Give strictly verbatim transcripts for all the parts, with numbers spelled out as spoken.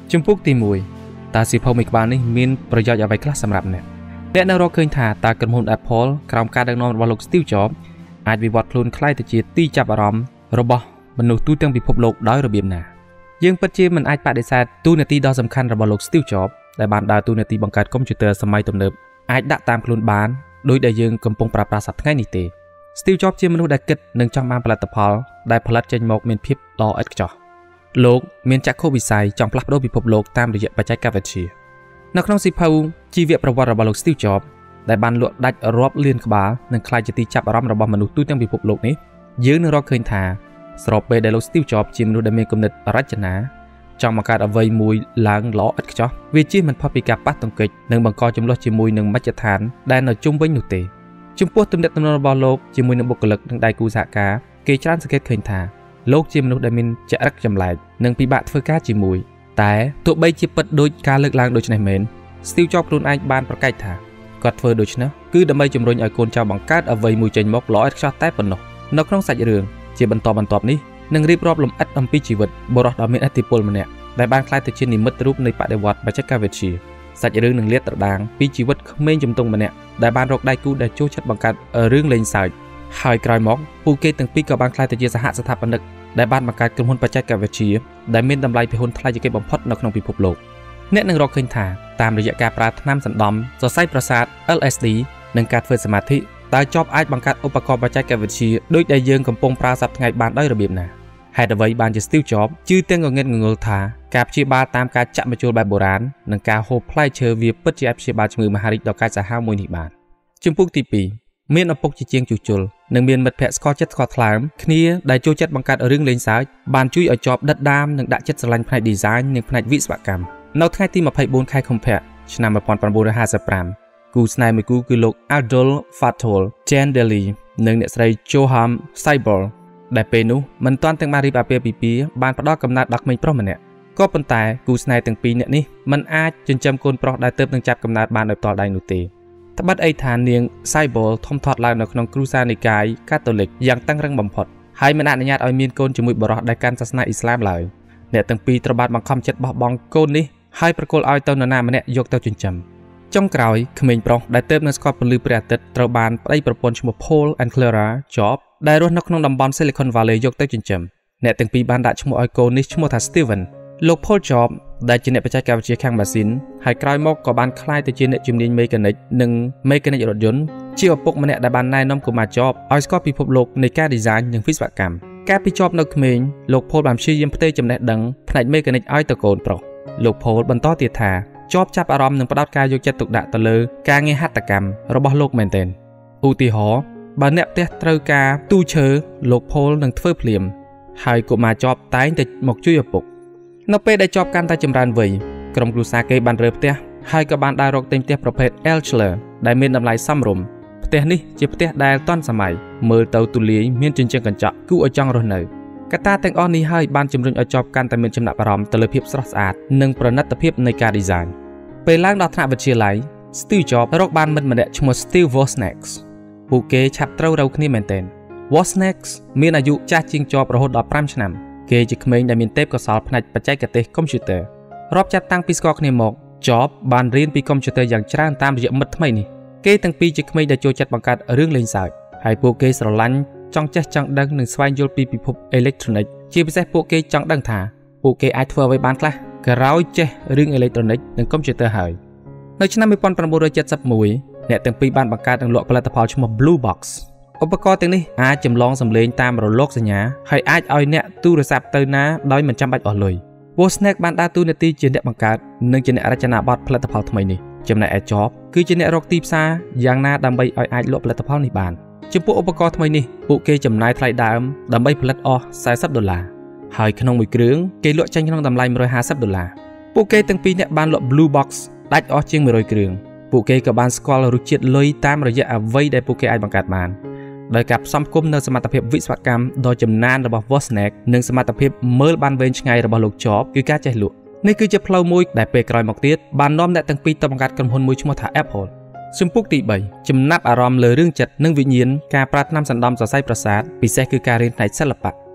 จุ่มพุกตีมวยตาสีพอมิกบานนี่มีนประโยชน์เอาไว้คลาสสำหรับเนี่ยและในเราเคยถ่าตากระมุนแอปเปิลกรามการดังนอนบอลลูกสตีลจ็อบอาจวิวัฒน์คลุนคล้ายตะเจียตีจับอารมณ์ระบบมนุษย์ตู้เตียงพิภพโลกด้อยระเบียบหนายังปัจเจมันอาจปฏิเสธตู้นาทีดอสำคัญระบบโลกสตีลจ็อบแต่บานดาวตู้นาทีบังการคอมพิวเตอร์สมัยต้นเดิมอาจดักตามคลุนบานโดยได้ยังกำปงปราบปราศัพท์ง่ายนิเตสตีลจ็อบเชื่อมนุษย์ได้เกิดหนึ่งจังมาผลิตภัณฑ์ได้ผลิตเจนมกเมียนพิบรอเอ็กจ่อโลกเมียนจากโควิดไซจองพลัดโดยพิภพโลกตามระยะปัจจัยการวิจัยนักน้องสิพาวจีเวียประวัติระบบโลกสตีลจ็อบได้บานหลวดได้รอบเลียนขบาหนึ่งคลายจะตีจับอารมณ์ระบบมนุษย์ตู้เตียงพิภพโลกนี้ยืนในรอบเคยถ่าสอบไปได้โลกสตีลจ็อบจีมนุษย์ได้มีกำเนิดรัชนาจองมาการเอาไว้มวยล้างล้อเอ็กจ่อวิจิมันพอปีกาปัดตรงกิจหนึ่งบังกอจำลองจีมวยหนึ่งมัจจฐานได้ในจุ่มไว้หนุเตจุ่มพวกตุ่มเด็ดตุ่มนบอลโลกจีมวยหนึ่งบุกเลิกหนึ่งได้กูสากาเกจรันสเก็ตเคยถ่าโลกจีมนุษย์ได้มินจะรักจำลายหนึ่งปีบาทเฟอร์ก้าจีมวยแต่ตัวใบจีปัดโดยการเลิกล้างโดยชนเมนสตีลจ็อบรุ่นไอบานประกายถ่ากอดเฟอร์โดยชนะคือดำไปจำรวยไอโกนเจ้าบังการเอาไว้มวยเจนมกล้อเอ็กจ่อใต้ปนนกนกน้องสัตว์เรืองจีบันตอบันตอบนี้นั่งรีบรอบลมอัดอัมพีชีวิตบรอดอเมนอัติปอลมันเนี่ยได้บ้านคล้ายแต่เช่นนิมิตรูปในปะเดวัดบัจกาเวชีสัตว์เรื่องหนึ่งเลียดตระดางปีชีวิตเมนจำตรงมันเนี่ยได้บ้านรกได้กู้ได้โจชัดบังการเรื่องเลนสายหายกลายมอกปูเกตั้งปีกับบ้านคล้ายแต่เจสหสถาปนิกได้บ้านบังการกลุ่มหุ่นปัจจัยกาเวชีได้เมนดำไลไปหุ่นทลายจะเก็บบอมพอดนกนองปีพบโลกเนี่ยหนึ่งรอเคยถ่าตามระยะการปราถนาสันดอมจะใส่ประสาท แอล เอส ดี หนึ่งการเฟิร์สมาธิตายจอบไอบังการอุปกรณ์ปัจจัยกาเวชีโดยได้ยืงกำปงปราศัพท์ไงบ้านได้ระเบียบน่ะให้ดไว้บานจะสติลจ็อบชื่อเต้งกับเงินเงินถาการชีบาตามการจับมาโจลแบบโบราณหนังการโฮพลายเชอร์เวียปัจจัยชีบาจมือมหาริกดอกการจะห้ามวยนิบานจุ่มพุกตีปีเมียนอปกจีเจียงจุจุลหนึ่งเมียนมัดแพะสกอตเจ็ดสกอตลามคณีได้โจจัดบังการเรื่องเลนสายบานช่วยเอาจอบดัดดามหนึ่งดัดจัดสลันภายดีไซน์หนึ่งภายวิศวกรรมนอกท้ายที่มาไพ่บนคายคอมเพลชนะมาปอนปันบูรหาสปรามกูสไนมือกูคือโลกอัลโดลฟาโตลเจนเดลีหนึ่งเนี่ยใส่โจฮัมไซบอลได้เป็นนู้มันตอนตั้งมารีบอาเปียปีปีบานประดอกกำนัดดักไม่เพราะมันเนี่ยก็เป็นแต่กูสไนตั้งปีเนี่ยนี่มันอาจจนจำคนปลอกได้เติมตั้งจับกำนัดบานโดยต่อได้นุตีถ้าบัดไอฐานเนียงไซบอลทอมทอดลายในขนมครูซาในกายคาทอลิกยังตั้งรังบ่มพดให้มันอนุญาตเอาเมียนโกนจมูกบรอดได้การศาสนาอิสลามเลยเนี่ยตั้งปีตระบาดบังคับเจ็ดบ่บองโกนนี่ให้ประกอบเอาเต้านนามันเนี่ยยกเต้าจนจำจ้องกล่าวขมิ้นปลอกได้เติมในสกอตเป็นลือประดิษฐ์ตระบานได้ประปนชมพูลแอนด์เคลราจ็อบได้รถนักน้องดำบอลซิลิคอนวัลเลย์ยกเต้าจินจำเนี่ยตั้งปีบานดัชโมไอโกนิชโมทัสสตีเวนโลกโพลจ็อบได้จีเนปปัจจัยการวิจัยแข่งมาสินให้กลายมอกกับบ้านคล้ายแต่จีเนจุมนินเมกันนิกหนึ่งเมกันนิกรถยนต์เชื่อปกมันเนี่ยได้บ้านนายน้องกุมาจ็อบไอสกอตพิภพโลกในการดีไซน์อย่างวิศวกรรมการพิจอบนักขมิ้นโลกโพลบามชื่อยิมเตจำแนกดังผนังเมกันนิกไอตะโกนปลอกโลกโพลบรรทอตีถาจอบจับอารมณ์หนึ่งประดับกายยกจัดตุกดะตะเลอการเงยหัตถกรรมระบบโลกแมนเทนอุติหอบานเนปเตตรกาตู้เชอโลกโพลหนึ่งเฟื่อเพลียมหายกุมาจอบตายแต่หมกจุยปกนเปได้จอบการตายจำรานเวยกรมกรุซาเกบันเรือเตะหายกับบานได้รกเต็มเตะประเภทเอลเชลร์ได้เมียนดำลายซ้ำรมเตะนี่จะเตะได้ต้นสมัยเมื่อเตาตุลีเมียนจินเจงกันเจาะกู้อจังรนเนอกระตาแตงอ้อนนี้ให้บานจำเริญเอาจอบการแต่เมียนจำหนักอารมณ์ตะเลเพียบสระสะอาดหนึ่งประนัตเพียบในการดีไซน์ไปล้างดอกธนาบัญชีไหลสตีลจ็อบรกบานมันมันเดชมสตีลวอสเน็กซ์ปูเกชับเต้าเราคณีแมนเทนวอสเน็กซ์มีอายุจ้าจิงจ็อบรหัสดอกพรำชนำเกจิกเมนได้มีเทปกสอบผนัดปัจจัยกระเตะคอมพิวเตอร์รอบจัดตั้งปีสกอคณีหมกจ็อบบานเรียนปีคอมพิวเตอร์อย่างจ้างตามระยะมัดทำไมนี่เกตั้งปีจิกเมนได้โจจัดบังการเรื่องเลนสายให้ปูเกสลันจังเจจังดังหนึ่งสวายโยลปีปีพบอิเล็กทรอนิกส์จีไปใช้ปูเกจังดังถาปูเกไอทัวร์ไว้บานคละกระร้อยเจเรื่องอิเล็กทรอนิกส์หนึ่งคอมพิวเตอร์หายในชั้นนั้นมีปอนประมูลโดยจัดสับมวยเนี่ยตั้งปีบานบังการตั้งหลอกผลิตภัณฑ์ชื่อว่า Blue Box อุปกรณ์ตั้งนี้อาจจำลองสำเร็จตามระโลกสัญญาให้อาจเอาเนี่ยตู้โทรศัพท์เติมน้าโดยมันจำบัดอ่อนเลยวอสเน็กบานดาตู้นาทีเจเนบังการหนึ่งเจเนรัชนาบัตผลิตภัณฑ์ทำไมนี่จำในแอร์จ็อบคือเจเนรกตีบซาอย่างน่าดำใบอ้อยอาจลบผลิตภัณฑ์ในบานจำพวกอุปกรณ์ทำไมนี่ปุเกจำนายไทยดามดำใบผลิตออสายซับดอลลาร์หายขนมมือเครื่องเกลวจังขนมดำลายมรอยหาซับดอลลาร์ปุเกตั้งปีเนี่ยบานลบ Blue Box ได้ออเชียงมรอยเครื่องปุเกกับบานสกอลรุจิตเลยตามระยะเอาไว้ได้ปุเกไอบังการบานโดยกับซ้ำคุ้มในสมรรถภาพวิศวกรรมโดยจำนานระบบวอสเน็กหนึ่งสมรรถภาพเมื่อบานเวนชไงระบบลูกจ็อบคือการใจหลุดนี่คือจะเพลามวยได้เปรย์กรอยหมกเตี้ยบานน้อมได้ตั้งปีตบังการกำพลมวยชั่วโมงถ่าแอปเปิลซึ่งปุกตีใบจำนับอารมณ์เลยเรื่องจัดนึ่งวิญญาณการปราดน้ำสันดอมสอดไส้ประสาทปีเสคือการเรียนในศิลปะ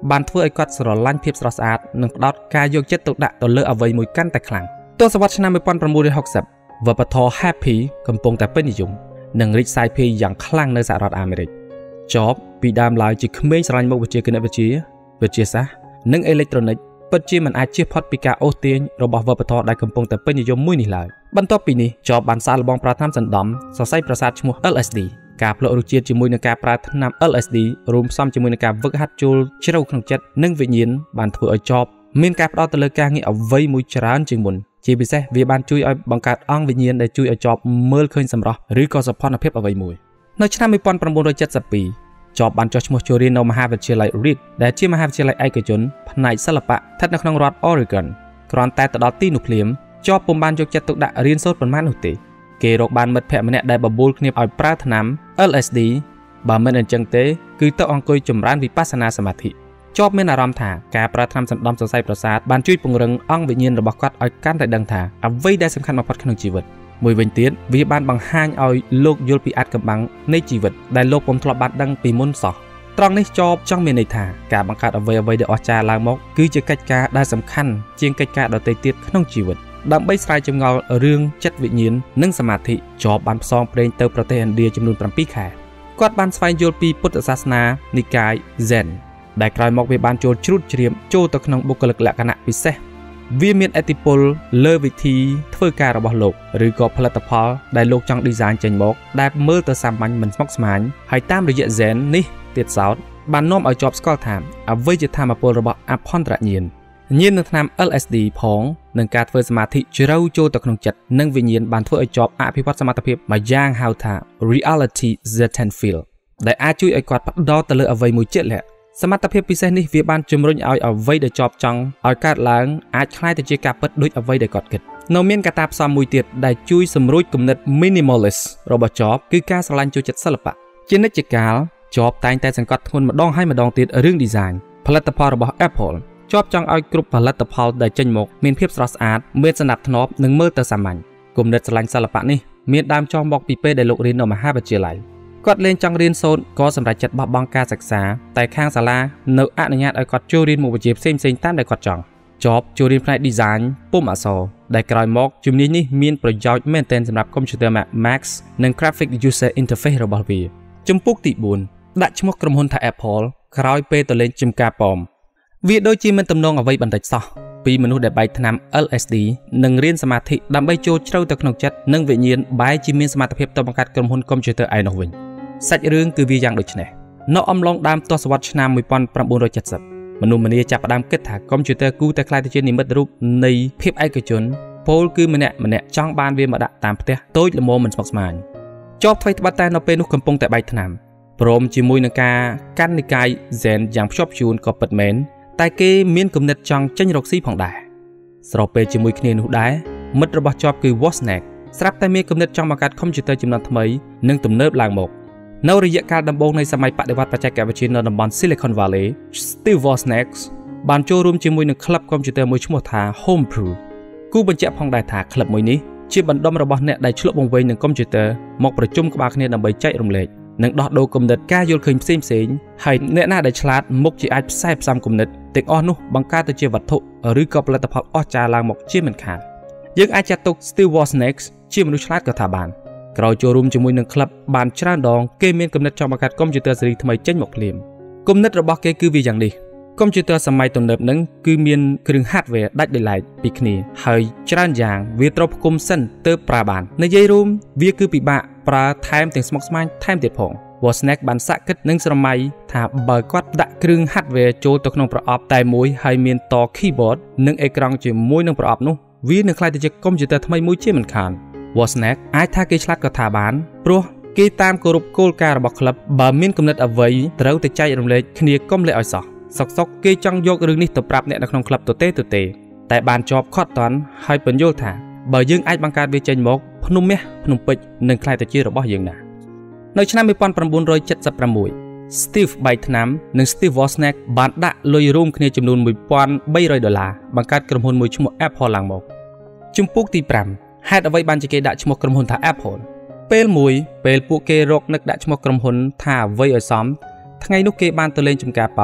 បានធ្វើឲ្យគាត់ស្រឡាញ់ភាពស្រស់ស្អាតនិងផ្ដោតការយកចិត្តទុកដាក់ទៅលើអ្វីមួយកាន់តែខ្លាំងទសវត្សរ៍ឆ្នាំnineteen sixtyវប្បធម៌ Happy កំពុងតែពេញនិយមនិងរីកសាយភាយយ៉ាងខ្លាំងនៅសហរដ្ឋអាមេរិក Job ពីដើមឡើយជាក្មេងស្រឡាញ់មុខវិជ្ជាគណិតវិទ្យាវិទ្យាសាស្ត្រនិងអេឡិចត្រូនិកពិតជាមិនអាចជៀសផុតពីការអូសទាញរបស់វប្បធម៌ដែលកំពុងតែពេញនិយមមួយនេះឡើយបន្ទាប់ពីនេះ Job បានសាកល្បងប្រើថ្នាំសណ្ដំសរសៃប្រសាទឈ្មោះ L S D ការភ្លក់រសជាតិជាមួយនឹងការប្រើថ្នាំ L S D រួមផ្សំជាមួយនឹងការវឹកហាត់ចូលជ្រៅក្នុងចិត្តនិងវិញ្ញាណបានធ្វើឲ្យ Job មានការផ្ដោតទៅលើការងារអ្វីមួយច្រើនជាងមុនជាពិសេសវាបានជួយឲ្យបង្កើតអង្គវិញ្ញាណដែលជួយឲ្យ Job មើលឃើញសម្រស់ឬក៏សោភ័ណភាពអ្វីមួយនៅឆ្នាំnineteen seventy-two Job បានចុះឈ្មោះចូលរៀននៅមហាវិទ្យាល័យ Reed ដែលជាមហាវិទ្យាល័យឯកជនផ្នែកសិល្បៈស្ថិតនៅក្នុងរដ្ឋ Oregon គ្រាន់តែទៅដល់ទីនោះភ្លាម Job ពុំបានយកចិត្តទុកដាក់រៀនសូត្រប៉ុន្មាននោះទេគេរកបានមិត្តភក្តិម្នាក់ដែលបបួលគ្នាឲ្យប្រើថ្នាំ L S D បើមិនអញ្ចឹងទេគឺទៅអង្គុយចម្រើនវិបស្សនាសមាធិ Job មានអារម្មណ៍ថាការប្រើថ្នាំសណ្ដំសរសៃប្រសាទបានជួយពង្រឹងអង្គវិញ្ញាណរបស់គាត់ឲ្យកាន់តែដឹងថាអ្វីដែលសំខាន់បំផុតក្នុងជីវិតមួយវិញទៀតវាបានបង្ហាញឲ្យលោកយល់ពីអាថ៌កំបាំងនៃជីវិតដែលលោកពុំធ្លាប់បានដឹងពីមុនសោះត្រង់នេះ Job ចង់មានន័យថាការបង្កើតអ្វីអ្វីដែលអស្ចារ្យឡើងមកគឺជាកិច្ចការដែលសំខាន់ជាងកិច្ចការដទៃទៀតក្នុងជីវិតដើម្បីស្រាយចម្ងល់រឿងចិត្តវិញ្ញាណនិងសមាធិ Job បានផ្សងព្រេងទៅប្រទេសឥណ្ឌាចំនួនsevenខែគាត់បានស្វែងយល់ពីពុទ្ធសាសនានិកាយ Zen ដែលក្រោយមកវាបានចូលជ្រួតជ្រាបចូលទៅក្នុងបុគ្គលិកលក្ខណៈពិសេសវាមានឥទ្ធិពលលើវិធីធ្វើការរបស់លោកឬក៏ផលិតផលដែលលោកចង់ design ចេញមកដែលមើលទៅសាមញ្ញមិនស្មុគស្មាញហើយតាមរយៈ Zen នេះទៀតសោតបាននាំឲ្យ Job ស្គាល់ថាអ្វីជាធម៌ពលរបស់អភ័ន្តរញ្ញាណញាណនឹងថ្នាំ L S D ផងនិងការធ្វើសមាធិជ្រៅចូលទៅក្នុងចិត្តនិងវិញ្ញាណបានធ្វើឲ្យ Job អភិវឌ្ឍសមត្ថភាពមួយយ៉ាងហៅថា reality Zen field ដែលអាចជួយឲ្យគាត់ផ្ដោតទៅលើអ្វីមួយជាក់លាក់សមត្ថភាពពិសេសនេះវាបានជំរុញឲ្យអ្វីដែល Job ចង់ឲ្យកើតឡើងអាចក្លាយទៅជាការពិតដូចអ្វីដែលគាត់គិតនៅមានកត្តាផ្សំមួយទៀតដែលជួយសម្រួចគំនិត minimalist របស់ Job គឺការស្រឡាញ់ចូលចិត្តសិល្បៈជានិច្ចកាល Job តែងតែសង្កត់ធ្ងន់ម្ដងហើយម្ដងទៀតរឿង design ផលិតផលរបស់ Apple Job ចង់ឲ្យគ្រប់ផលិតផលដែលចេញមកមានភាពស្រស់ស្អាតមានសណ្ដាប់ធ្នាប់និងមើលទៅសាមញ្ញគំនិតស្រឡាញ់សិល្បៈនេះមានដើមចោលមកពីពេលដែលលោករៀននៅមហាវិទ្យាល័យគាត់លេងចង់រៀនសូត្រក៏សម្រេចចិត្តបោះបង់ការសិក្សាតែខាងសាលានៅអនុញ្ញាតឲ្យគាត់ចូលរៀនមុខវិជ្ជាផ្សេងៗតាមដែលគាត់ចង់ Job ចូលរៀនផ្នែក design ពុម្ពអក្សរដែលក្រោយមកជំនាញនេះមានប្រយោជន៍មែនទែនសម្រាប់ Computer Max និង Graphic User Interface របស់វាជំពូកទីfourដាក់ឈ្មោះក្រុមហ៊ុនថា Apple ក្រោយពេលទៅលេងចំការប៉មវាដូចជាមិនទំនងអ្វីបន្តិចសោះពីមនុស្សដែលបែកថ្នាំ L S D និងរៀនសមាធិដើម្បីចូលជ្រៅទៅក្នុងចិត្តនិងវិញ្ញាណបែរជាមានសមត្ថភាពទៅបង្កើតក្រុមហ៊ុនកុំព្យូទ័រឯនោះវិញសាច់រឿងគឺវាយ៉ាងដូចនេះនៅអំឡុងដើមទសវត្សរ៍ឆ្នាំnineteen seventyមនុស្សម្នាចាប់ផ្ដើមគិតថាកុំព្យូទ័រគូតែខ្លាយទៅជានិមិត្តរូបនៃភាពឯកជនពលគឺម្នាក់ម្នាក់ចង់បានវាមកដាក់តាមផ្ទះតូចល្មមមិនស្មុគស្មាញជាប់ថ្មីត្បិតតែនៅពេលនោះកំពុងតែបែកថ្នាំព្រមជាមួយនឹងការកាន់និកាយ Zen យ៉ាងភ្ជាប់ភ្ជួនក៏ពិតមែនតែគេមានគំនិតចង់ចេញរកស៊ីផងដែរស្របពេលជាមួយគ្នានោះដែរមិត្តរបស់ Job គឺ Wozniak ស្រាប់តែមានគំនិតចង់បង្កើតកុំព្យូទ័រជំនាន់ថ្មីនិងទំនើបឡើងមកនៅរយៈកាលដំបូងនៃសម័យបដិវត្តបច្ចេកវិទ្យានៅតំបន់ Silicon Valley Steve Wozniak បានចូលរួមជាមួយនឹងក្លឹបកុំព្យូទ័រមួយឈ្មោះថា Homebrew គូបញ្ជាក់ផងដែរថាក្លឹបមួយនេះជាបណ្ដុំរបស់អ្នកដែលឆ្លុះបង្វែងនឹងកុំព្យូទ័រមកប្រជុំក្បាលគ្នាដើម្បីចែករំលែកនិងដោះដូរគំនិតការយល់ឃើញផ្សេងផ្សេងហើយអ្នកណាដែលឆ្លាតមុខជាអាចផ្សាយផ្សំគំនិតទាំងអស់នោះបង្កើតទៅជាវត្ថុឬក៏ផលិតផលអស្ចារ្យឡើងមកជាមិនខានយើងអាចចាត់ទុក Steve Wozniak ជាមនុស្សឆ្លាតក៏ថាបានក្រោយចូលរួមជាមួយនឹងក្លឹបបានច្រើនដងគេមានគំនិតចង់បង្កើតកុំព្យូទ័រស៊េរីថ្មីចេញមកភ្លាមគំនិតរបស់គេគឺវាយ៉ាងនេះកុំព្យូទ័រសម័យទំនើបនឹងគឺមានគ្រឿង hardware ដាច់ដោយឡែកពីគ្នាហើយច្រើនយ៉ាងវាត្រូវផ្គុំសិនទើបប្រើបាននិយាយរួមវាគឺពិបាកប្រើថែមទាំងស្មុគស្មាញថែមទៀតផង Wozniak បានសាកគិតនឹងស្រមៃថាបើគាត់ដាក់គ្រឿង hardware ចូលទៅក្នុងប្រអប់តែមួយហើយមានត keyboard និងអេក្រង់ជាមួយនឹងប្រអប់នោះវានឹងក្លាយទៅជាកុំព្យូទ័រថ្មីមួយជាមិនខាន Wozniak អាចថាគេឆ្លាតក៏ថាបានព្រោះគេតាមគោរពគោលការណ៍របស់ក្លឹបបើមានគំនិតអ្វីត្រូវតែចែករំលែកគ្នាកុំលាក់ឲ្យសោះសុកសុកគេចង់យករឿងនេះទៅប្រាប់អ្នកនៅក្នុងក្លឹបទទេទទេតែបានជាប់ខាត់តន់ហើយបញ្យល់ថាបើយើងអាចបង្កើតវាចេញមកភ្នំមាសភ្នំពេជ្រនឹងក្លាយទៅជារបស់យើងណានៅឆ្នាំnineteen seventy-six Steve បែកថ្នាំនិង Steve Wozniak បានដាក់លុយរួមគ្នាចំនួនone thousand three hundredដុល្លារបង្កើតក្រុមហ៊ុនមួយឈ្មោះ Apple ឡើងមកជំពូកទីfiveហេតុអ្វីបានជាគេដាក់ឈ្មោះក្រុមហ៊ុនថា Apple ពេលមួយពេលពួកគេរកនឹកដាក់ឈ្មោះក្រុមហ៊ុនថាអ្វីឲ្យសមថ្ងៃនោះគេបានទៅលេងចំការប៉ោម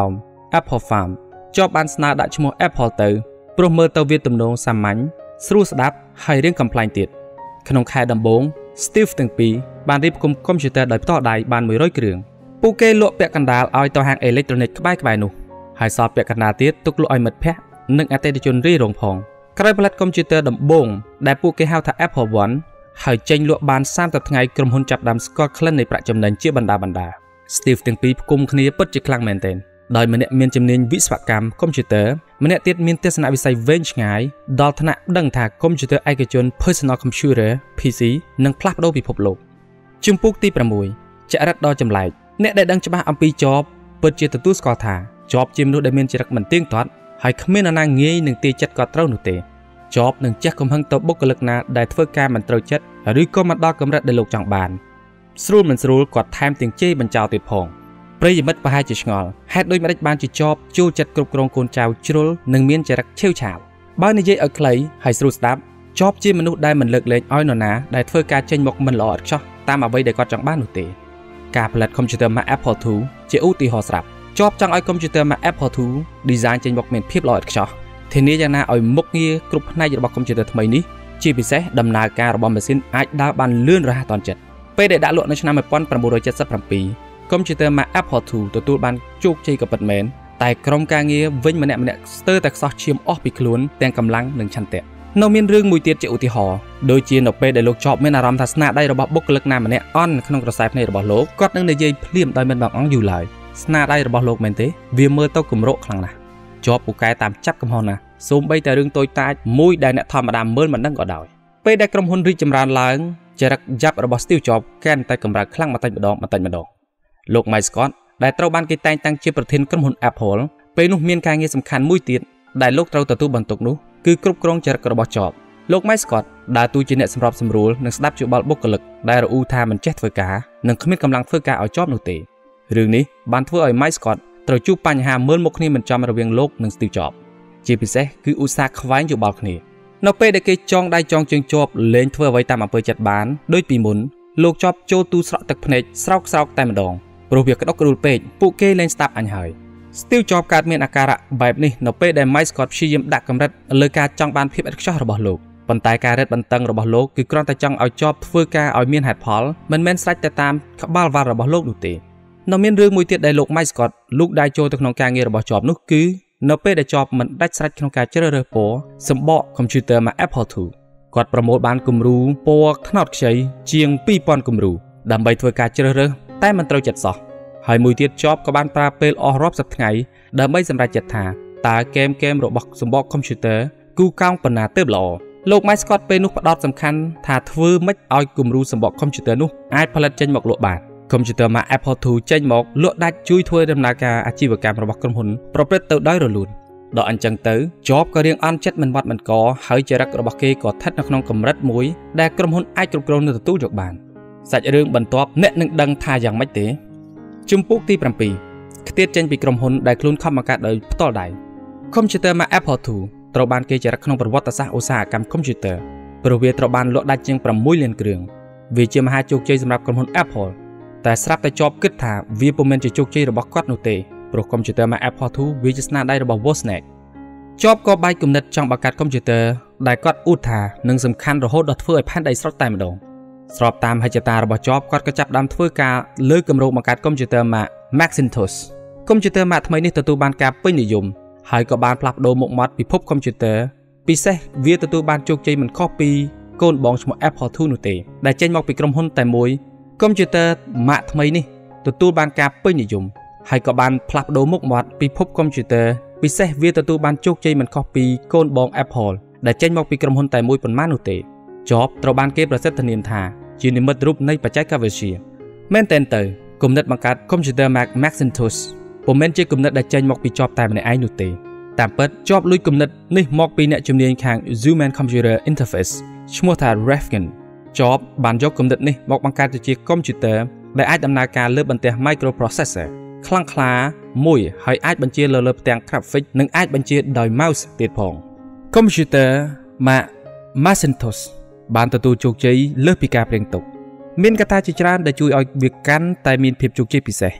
Apple Farm ជាប់បានស្នើដាក់ឈ្មោះ Apple ទៅព្រោះមើលទៅវាទំនងសាមញ្ញស្រួលស្ដាប់ហើយរៀងកំប្លែងទៀតក្នុងខែដំបូង Steve ទាំងពីរបានរៀបគុំកុំព្យូទ័រដោយផ្ទាល់ដៃបានមួយរយគ្រឿងពួកគេលក់ពាក់កណ្ដាលឲ្យទៅហាងអេឡិចត្រូនិកក្បែរៗនោះហើយសល់ពាក់កណ្ដាលទៀតទុកលក់ឲ្យមិត្តភ័ក្តិនិងអតិថិជនរីរងផងក្រោយផលិតកុំព្យូទ័រដំបូងដែលពួកគេហៅថា Apple One ហើយចេញលក់បានសាមសិបថ្ងៃក្រុមហ៊ុនចាប់ដើមស្គាល់ក្លិននៃប្រាក់ចំណេញជាបណ្ដាបណ្ដា Steve ទាំងពីរផ្គុំគ្នាពិតជាខ្លាំងមែនទែនដោយម្នាក់មានជំនាញវិស្វកម្មកុំព្យូទ័រម្នាក់ទៀតមានទស្សនវិស័យវែងឆ្ងាយដល់ថ្នាក់ដឹងថាកុំព្យូទ័រឯកជន Personal Computer พี ซี នឹងផ្លាស់ប្ដូរពិភពលោកជំពូកទីប្រាំមួយចរិតដ៏ចម្លែកអ្នកដែលដឹងច្បាស់អំពី Job ពិតជាទទួលស្គាល់ថា Job ជាមនុស្សដែលមានចរិតមិនទៀងទាត់ហើយគ្មាននរណាងាយនឹងទាយចិត្តគាត់ត្រូវនោះទេ Job នឹងចេះកំហឹងទៅបុគ្គលិកណាដែលធ្វើការមិនត្រូវចិត្តឬក៏មិនដល់កម្រិតដែលលោកចង់បានស្រួលមិនស្រួលគាត់ថែមទាំងជេរបញ្ចោលទៀតផងប្រិយមិត្តប្រហែលជាឆ្ងល់ហេតុដូចម្តេចបានជា Job ចូលចិត្តគ្រប់គ្រងកូនចៅជ្រុលនិងមានចរិតឆេវឆាវបើនិយាយឲ្យខ្លីហើយស្រួលស្ដាប់ Job ជាមនុស្សដែលមិនលើកលែងឲ្យនរណាដែលធ្វើការចេញមកមិនល្អឥតខ្ចោះតាមអ្វីដែលគាត់ចង់បាននោះទេការផលិតកុំព្យូទ័រ Mac Apple ទូ ជាឧទាហរណ៍ស្រាប់ Job ចង់ឲ្យកុំព្យូទ័រ Mac Apple ទូ design ចេញមកមានភាពល្អឥតខ្ចោះធានាយ៉ាងណាឲ្យមុខងារគ្រប់ផ្នែករបស់កុំព្យូទ័រថ្មីនេះជាពិសេសដំណើរការរបស់ម៉ាស៊ីនអាចដើរបានលឿនរហ័សទាន់ចិត្តពេលដែលដាក់លក់នៅឆ្នាំnineteen seventy-sevenកុំព្យូទ័រ Mac Apple ទូ ទទួលបានជោគជ័យក៏ពិតមែនតែក្រុមការងារវិញម្នាក់ម្នាក់ស្ទើរតែខ្សោះឈាមអស់ពីខ្លួនទាំងកម្លាំងនិងឆន្ទៈនៅមានរឿងមួយទៀតជាឧទាហរណ៍ដូចជានៅពេលដែលលោក Job មានអារម្មណ៍ថាស្នាដៃរបស់បុគ្គលិកណាម្នាក់អន់ក្នុងក្រសែភ្នែករបស់លោកគាត់នឹងនិយាយភ្លាមដោយមិនបង្អង់យូរឡើយស្នាដៃរបស់លោកមែនទេវាមើលទៅគំរោកខ្លាំងណាស់ Job ពូកែតាមចាប់កំហុសណាស់សូម្បីតែរឿងតូចតាចមួយដែលអ្នកធម្មតាមើលមិនដឹងក៏ដោយពេលដែលក្រុមហ៊ុនរីកចម្រើនឡើងចរិតយ៉ាប់របស់ Steve Jobs កាន់តែកម្រើកខ្លាំងបន្តិចម្ដងបន្តិចម្ដងលោក Mike Scott ដែលត្រូវបានគេតែងតាំងជាប្រធានក្រុមហ៊ុន Apple ពេលនោះមានការងារសំខាន់មួយទៀតដែលលោកត្រូវទទួលបន្ទុកនោះគឺគ្រប់គ្រងចរិតរបស់ Job លោក Mike Scott ដើរតួជាអ្នកសម្របសម្រួលនិងស្ដាប់យោបល់បុគ្គលិកដែលរអ៊ូថាមិនចេះធ្វើការនិងគ្មានកម្លាំងធ្វើការឲ្យ Job នោះទេរឿងនេះបានធ្វើឲ្យ Mike Scott ត្រូវជួបបញ្ហាមើលមុខគ្នាមិនចំរវាងលោកនិង Steve Jobs ជាពិសេសគឺឧស្សាហ៍ខ្វែងយោបល់គ្នានៅពេលដែលគេចងដៃចងជើង Job លេងធ្វើអ្វីតាមអំពើចិត្តបានដូចពីមុនលោក Job ចូលទូស្រក់ទឹកភ្នែកស្រោកស្រោកតែម្ដងព្រោះវាក្តុកក្តួលពេកពួកគេលែងស្ដាប់អញហើយ Steve Jobs កើតមានអាការៈបែបនេះនៅពេលដែល Mike Scott ព្យាយាមដាក់កម្រិតលើការចង់បានភាពឥតខ្ចោះរបស់លោកប៉ុន្តែការរឹតបន្តឹងរបស់លោកគឺគ្រាន់តែចង់ឲ្យ Job ធ្វើការឲ្យមានហេតុផលមិនមែនស្រេចតែតាមក្បាលវ៉ាល់របស់លោកនោះទេនៅមានរឿងមួយទៀតដែលលោក Mike Scott លូកដៃចូលទៅក្នុងការងាររបស់ Job នោះគឺនៅពេលដែល Job មិនដាច់ស្រេចក្នុងការជ្រើសរើសពណ៌សម្បកកុំព្យូទ័រ Mac Apple ទូ គាត់ប្រមូលបានគំរូពណ៌ត្នោតខ្ចីជាងtwo thousandគំរូដើម្បីធ្វើការជ្រើសរើសតែមិនត្រូវចិត្តសោះហើយមួយទៀត Job ក៏បានប្រើពេលអស់រាប់សិបថ្ងៃដើម្បីសម្រេចចិត្តថាតើហ្គេមហ្គេមរបស់សម្បកកុំព្យូទ័រគូកោងប៉ុណ្ណាទើបល្អលោក Mike Scott ពេលនោះផ្ដោតសំខាន់ថាធ្វើម៉េចឲ្យគំរូសម្បកកុំព្យូទ័រនោះអាចផលិតចេញមកលក់បានកុំព្យូទ័រ Mac Apple ទូ ចេញមកលក់ដាច់ជួយធ្វើដំណើរការអាជីវកម្មរបស់ក្រុមហ៊ុនប្រព្រឹត្តទៅដោយរលូនដល់អញ្ចឹងទៅ Job ក៏រៀងអន់ចិត្តមិនបាត់មិនកហើយចរិតរបស់គេក៏ស្ថិតនៅក្នុងកម្រិតមួយដែលក្រុមហ៊ុនអាចគ្រប់គ្រងនិងទទួលយកបានសាច់រឿងបន្ទាប់អ្នកនឹងដឹងថាយ៉ាងម៉េចទេជំពូកទីsevenខ្ទាតចេញពីក្រុមហ៊ុនដែលខ្លួនខំបង្កើតដោយផ្ទាល់ដៃកុំព្យូទ័រ Mac Apple ទូ ត្រូវបានគេចារឹកក្នុងប្រវត្តិសាស្ត្រឧស្សាហកម្មកុំព្យូទ័រព្រោះវាត្រូវបានលក់ដាច់ជាងsixលានគ្រឿងវាជាមហាជោគជ័យសម្រាប់ក្រុមហ៊ុន Apple តែស្រាប់តែ Job គិតថាវាពុំមែនជាជោគជ័យរបស់គាត់នោះទេព្រោះកុំព្យូទ័រ Mac Apple ទូ វាជាស្នាដៃរបស់ Wozniak Job ក៏បែកគំនិតចង់បង្កើតកុំព្យូទ័រដែលគាត់អ៊ូថានឹងសំខាន់រហូតដល់ធ្វើឲ្យផែនដីស្រុតតែម្ដងស្របតាមហេតុតារបស់ Job គាត់ក៏ចាប់ផ្ដើមធ្វើការលើគម្រោងបង្កើតកុំព្យូទ័រ Mac Macintosh កុំព្យូទ័រ Mac ថ្មីនេះទទួលបានការពេញនិយមហើយក៏បានផ្លាស់ប្ដូរមុខមាត់ពិភពកុំព្យូទ័រពិសេសវាទទួលបានជោគជ័យមិនខុសពីកូនបងឈ្មោះ Apple ទូ នោះទេដែលចេញមកពីក្រុមហ៊ុនតែមួយកុំព្យូទ័រ Mac ថ្មីនេះទទួលបានការពេញនិយមហើយក៏បានផ្លាស់ប្ដូរមុខមាត់ពិភពកុំព្យូទ័រពិសេសវាទទួលបានជោគជ័យមិនខុសពីកូនបង Apple ដែលចេញមកពីក្រុមហ៊ុនតែមួយប៉ុន្មាននោះទេ Job ត្រូវបានគេប្រសិទ្ធនាមថាជានិមិត្តរូបនៃបច្ចេកវិទ្យាមែនទែនទៅគំនិតបង្កើតកុំព្យូទ័រ Mac Macintosh ពុំមែនជាគំនិតដែលចេញមកពី Job តែម្នាក់ឯងនោះទេតាមពិត Job លួចគំនិតនេះមកពីអ្នកជំនាញខាង Human Computer Interface ឈ្មោះថា Rifkin Job បានយកគំនិតនេះមកបង្កើតជាកុំព្យូទ័រដែលអាចដំណើរការលើបន្ទះ microprocessor ខ្លាំងក្លាមួយហើយអាចបញ្ជាលើលើផ្ទាំង graphic និងអាចបញ្ជាដោយ mouse ទៀតផងកុំព្យូទ័រ Mac Macintosh បានទទួលជោគជ័យលើសពីការព្រៀងទុកមានកត្តាជាច្រើនដែលជួយឲ្យវាកាន់តែមានភាពជោគជ័យពិសេស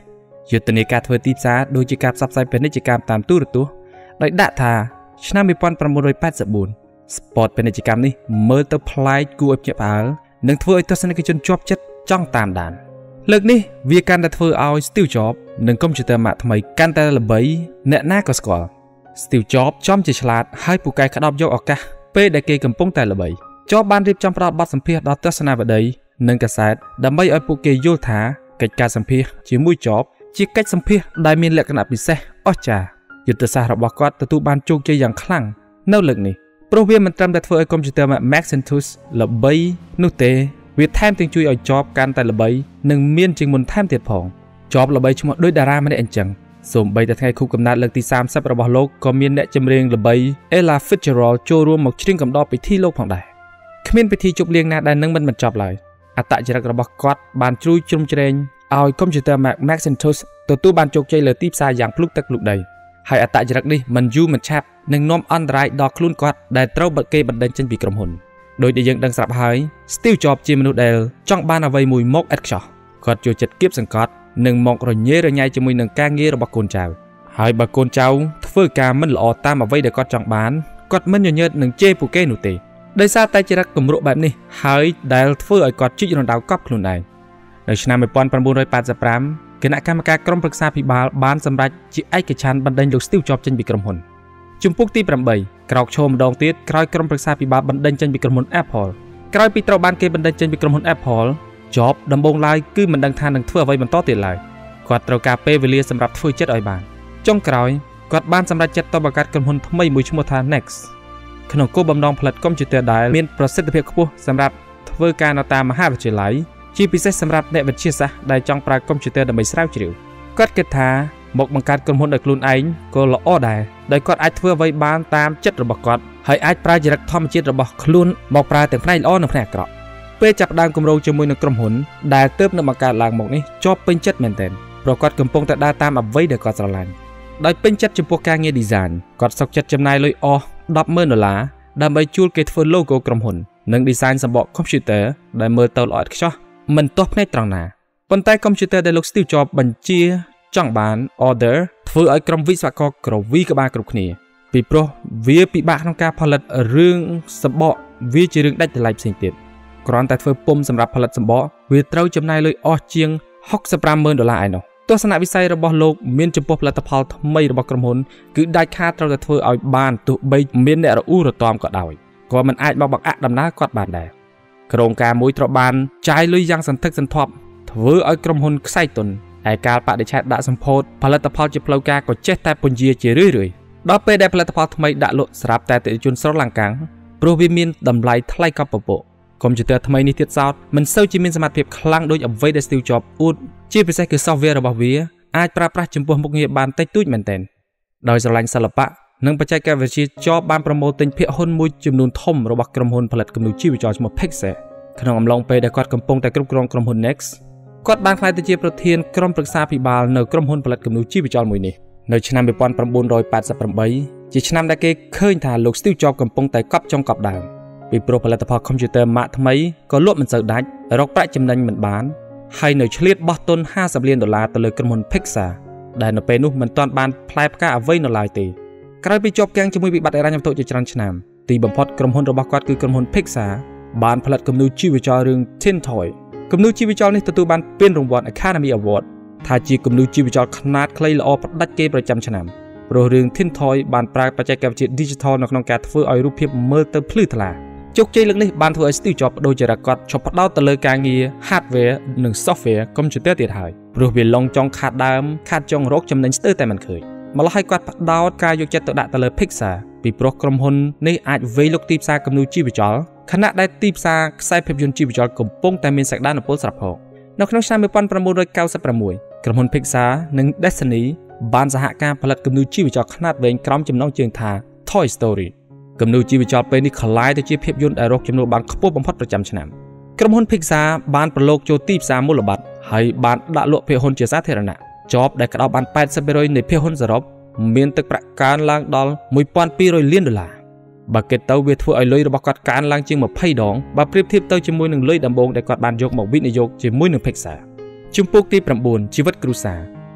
យុទ្ធនាការធ្វើទីផ្សារដោយជាការផ្សព្វផ្សាយពាណិជ្ជកម្មតាមទូរទស្សន៍ដោយដាក់ថាឆ្នាំnineteen eighty-four ស្ពតពាណិជ្ជកម្មនេះមើលទៅប្លែកគួរឲ្យភ្ញាក់ផ្អើលនិងធ្វើឲ្យទស្សនិកជនជាប់ចិត្តចង់តាមដានលើកនេះវាកាន់តែធ្វើឲ្យ Steve Jobs និងកុំព្យូទ័រម៉ាកថ្មីកាន់តែល្បីអ្នកណាក៏ស្គាល់ Steve Jobs ចំជាឆ្លាតហើយពូកែក្តោបយកឱកាសពេលដែលគេកំពុងតែល្បី Jobs បានរៀបចំផ្ដល់បទសម្ភាសន៍ដល់ទស្សនាវដ្តីនិងកាសែតដើម្បីឲ្យពួកគេយល់ថាកិច្ចការសម្ភាសន៍ជាមួយ Jobs ជាកិច្ចសម្ភាសន៍ដែលមានលក្ខណៈពិសេសអស្ចារ្យយុទ្ធសាស្ត្ររបស់គាត់ទទួលបានជោគជ័យយ៉ាងខ្លាំងនៅលើកនេះព្រោះវាមិនត្រឹមតែធ្វើឲ្យកុំព្យូទ័រ Macintosh ល្បីនោះទេវាថែមទាំងជួយឲ្យ Jobs កាន់តែល្បីនិងមានជាងមុនថែមទៀតផង Jobs ល្បីឈ្មោះដោយតារាម្នាក់អញ្ចឹងសូម្បីតែថ្ងៃខួបកំណើតលើកទីthirtyរបស់លោកក៏មានអ្នកចម្រៀងល្បី Ella Fitzgerald ចូលរួមមកច្រៀងកំដរពិធីលោកផងដែរគ្មានពិធីជប់លៀងណាដែលនឹងមិនបញ្ចប់ឡើយអត្តចរិតរបស់គាត់បានជួយជ្រោមជ្រែងឲ្យកុំព្យូទ័រ Macintosh ទទួលបានជោគជ័យលើទីផ្សារយ៉ាងភ្លុកទឹកភ្លុកដីហើយអត្តចរិតនេះមិនយូរមិនឆាប់នឹងនាំអន្តរាយដល់ខ្លួនគាត់ដែលត្រូវគេបណ្ដេញចេញពីក្រុមហ៊ុនដោយដែលយើងដឹងស្រាប់ហើយ Steve Jobs ជាមនុស្សដែលចង់បានអ្វីមួយមកឥតខ្ចោះគាត់ចូលចិត្តគៀបសង្កត់និងមករញ៉េរញ៉ៃជាមួយនឹងការងាររបស់កូនចៅហើយបើកូនចៅធ្វើការមិនល្អតាមអ្វីដែលគាត់ចង់បានគាត់មិនញញើតនឹងជេរពួកគេនោះទេដោយសារតែចរិតគំរក់បែបនេះហើយដែលធ្វើឲ្យគាត់ជីករណ្ដៅកប់ខ្លួនឯងនៅឆ្នាំnineteen eighty-fiveគណៈកម្មការក្រុមប្រឹក្សាភិបាលបានសម្រេចជាឯកច្ឆន្ទបណ្ដេញលោក Steve Jobs ចេញពីក្រុមហ៊ុនជំពូកទីeightក្រោកឈរម្ដងទៀតក្រោយក្រុមប្រឹក្សាភិបាលបណ្ដេញចេញពីក្រុមហ៊ុន Apple ក្រោយពីត្រូវបានគេបណ្ដេញចេញពីក្រុមហ៊ុន Apple Jobs ដំបូងឡើយគឺមិនដឹងថានឹងធ្វើអ្វីបន្តទៀតឡើយគាត់ត្រូវការពេលវេលាសម្រាប់ធ្វើចិត្តឲ្យបានចុងក្រោយគាត់បានសម្រេចចិត្តទៅបង្កើតក្រុមហ៊ុនថ្មីមួយឈ្មោះថា Next ក្នុងគោលបំណងផលិតកុំព្យូទ័រដែលមានប្រសិទ្ធភាពខ្ពស់សម្រាប់ធ្វើការនៅតាមមហាវិទ្យាល័យជាពិសេសសម្រាប់អ្នកវិទ្យាសាស្ត្រដែលចង់ប្រើកុំព្យូទ័រដើម្បីស្រាវជ្រាវគាត់គិតថាមកបង្កើតក្រុមហ៊ុនដោយខ្លួនឯងក៏ល្អដែរដោយគាត់អាចធ្វើអ្វីបានតាមចិត្តរបស់គាត់ហើយអាចប្រើចរិតធម្មជាតិរបស់ខ្លួនមកប្រើទាំងផ្នែកល្អនិងផ្នែកអាក្រក់ពេលចាប់ដើមគម្រោងជាមួយនឹងក្រុមហ៊ុនដែលទើបនឹងបង្កើតឡើងមកនេះជាប់ពេញចិត្តមែនទែនព្រោះគាត់កំពុងតែដើរតាមអ្វីដែលគាត់ស្រឡាញ់ដោយពេញចិត្តចំពោះការងារ design គាត់សុខចិត្តចំណាយលុយអស់ten thousandដុល្លារដើម្បីជួលគេធ្វើ logo ក្រុមហ៊ុននិង design សម្បក computer ដែលមើលទៅល្អឥតខ្ចោះមិនទាស់ភ្នែកត្រង់ណាប៉ុន្តែ computer ដែលលោក Steve Jobs បញ្ជាចង់បាន order ធ្វើឲ្យក្រុមវិស្វករក្រវីក្បាលគ្រប់គ្នាពីព្រោះវាពិបាកក្នុងការផលិតរឿងសម្បកវាជារឿងដាច់ថ្លៃផ្សេងទៀតគ្រាន់តែធ្វើពុម្ពសម្រាប់ផលិតសម្បកវាត្រូវចំណាយលុយអស់ជាងsixty-five thousandដុល្លារឯណោះទស្សនវិស័យរបស់លោកមានចំពោះផលិតផលថ្មីរបស់ក្រុមហ៊ុនគឺដាច់ខាតត្រូវតែធ្វើឲ្យបានទោះបីមានអ្នករអ៊ូរទាំក៏ដោយក៏មិនអាចមកបង្អាក់ដំណើរគាត់បានដែរក្រុមការមួយត្រូវបានចាយលុយយ៉ាងសន្ធឹកសន្ធាប់ធ្វើឲ្យក្រុមហ៊ុនខ្សែទុនឯកាលបដិឆេទដាក់សម្ពោធផលិតផលជាផ្លូវការក៏ចេះតែពន្យាជារឿយៗដល់ពេលដែលផលិតផលថ្មីដាក់លក់ស្រាប់តែអតិថិជនស្រឡាំងកាំងព្រោះវាមានតម្លៃថ្លៃកប់ពពកកុំព្យូទ័រថ្មីនេះទៀតសោតមិនសូវជាមានសមត្ថភាពខ្លាំងដូចអ្វីដែល Steve Jobs អួតជាពិសេសគឺ software របស់វាអាចប្រើប្រាស់ចំពោះមុខងារបានតិចតួចមែនទែនដោយស្រឡាញ់សិល្បៈនិងបច្ចេកវិទ្យា Jobs បានប្រមូលទិញភាគហ៊ុនមួយចំនួនធំរបស់ក្រុមហ៊ុនផលិតគំនូរជីវចលឈ្មោះ Pixar ក្នុងអំឡុងពេលដែលគាត់កំពុងតែគ្រប់គ្រងក្រុមហ៊ុន Next គាត់បានក្លាយទៅជាប្រធានក្រុមប្រឹក្សាភិបាលនៅក្រុមហ៊ុនផលិតគំនូរជីវចលមួយនេះនៅឆ្នាំnineteen eighty-eightជាឆ្នាំដែលគេឃើញថាលោក Steve Jobs កំពុងតែកប់ចុងកប់ដើមពីព្រោះផលិតផលកុំព្យូទ័រម៉ាកថ្មីក៏លក់មិនសូវដាច់រកប្រាក់ចំណេញមិនបានហើយនៅឆ្លៀតបោះទុនfiftyលានដុល្លារទៅលើក្រុមហ៊ុន Pixar ដែលនៅពេលនោះមិនទាន់បានផ្លែផ្កាអ្វីនៅឡើយទេក្រោយពីជាប់គាំងជាមួយវិបត្តិហិរញ្ញវត្ថុជាច្រើនឆ្នាំទីបំផុតក្រុមហ៊ុនរបស់គាត់គឺក្រុមហ៊ុន Pixar បានផលិតគំនូរជីវចលរឿង Tin Toy គំនូរជីវចលនេះទទួលបានពានរង្វាន់ Academy Award ថាជាគំនូរជីវចលខ្នាតខ្លីល្អផ្ដាច់គេប្រចាំឆ្នាំព្រោះរឿង Tin Toy បានប្រើបច្ចេកវិទ្យា Digital នៅក្នុងការធ្វើឲ្យរូបភាពមើលទៅភ្លឺថ្លាជោគជ័យលើកនេះបានធ្វើឲ្យ Steve Jobs បដូរចរិតគាត់ឈប់ផ្ដោតទៅលើការងារ hardware និង software កុំព្យូទ័រទៀតហើយព្រោះវាឡងចង់ខាតដើមខាតចង់រកចំណេញស្ទើរតែមិនឃើញម្ល៉េះឲ្យគាត់ផ្ដោតការយកចិត្តទៅដាក់ទៅលើ Pixar ពីព្រោះក្រុមហ៊ុននេះអាចវេយលុកទីផ្សារគំនូរជីវចលខណៈដែលទីផ្សារខ្សែភាពយន្តជីវចលកំពុងតែមានសក្តានុពលស្រាប់ផងនៅក្នុងឆ្នាំnineteen ninety-sixក្រុមហ៊ុន Pixar និង Disney បានសហការផលិតគំនូរជីវចលខ្នាតវែងក្រោមចំណងជើងថា Toy Story គំនូរជីវចលពេលនេះក្លាយទៅជាភាពយន្តដែលរកចំណូលបានខ្ពស់បំផុតប្រចាំឆ្នាំក្រុមហ៊ុន Pixar បានប្រឡូកចូលទីផ្សារមូលបត្រហើយបានដាក់លក់ភាគហ៊ុនជាសាធារណៈ Jobs ដែលក្តោបបានeighty percentនៃភាគហ៊ុនសរុបមានទឹកប្រាក់កើនឡើងដល់twelve hundredលានដុល្លារបើគិតទៅវាធ្វើឲ្យលុយរបស់គាត់កើនឡើងជាងtwentyដងបើប្រៀបធៀបទៅជាមួយនឹងលុយដំបូងដែលគាត់បានយកមកវិនិយោគជាមួយនឹង Pixar ជំពូកទីnineជីវិតគ្រួសារ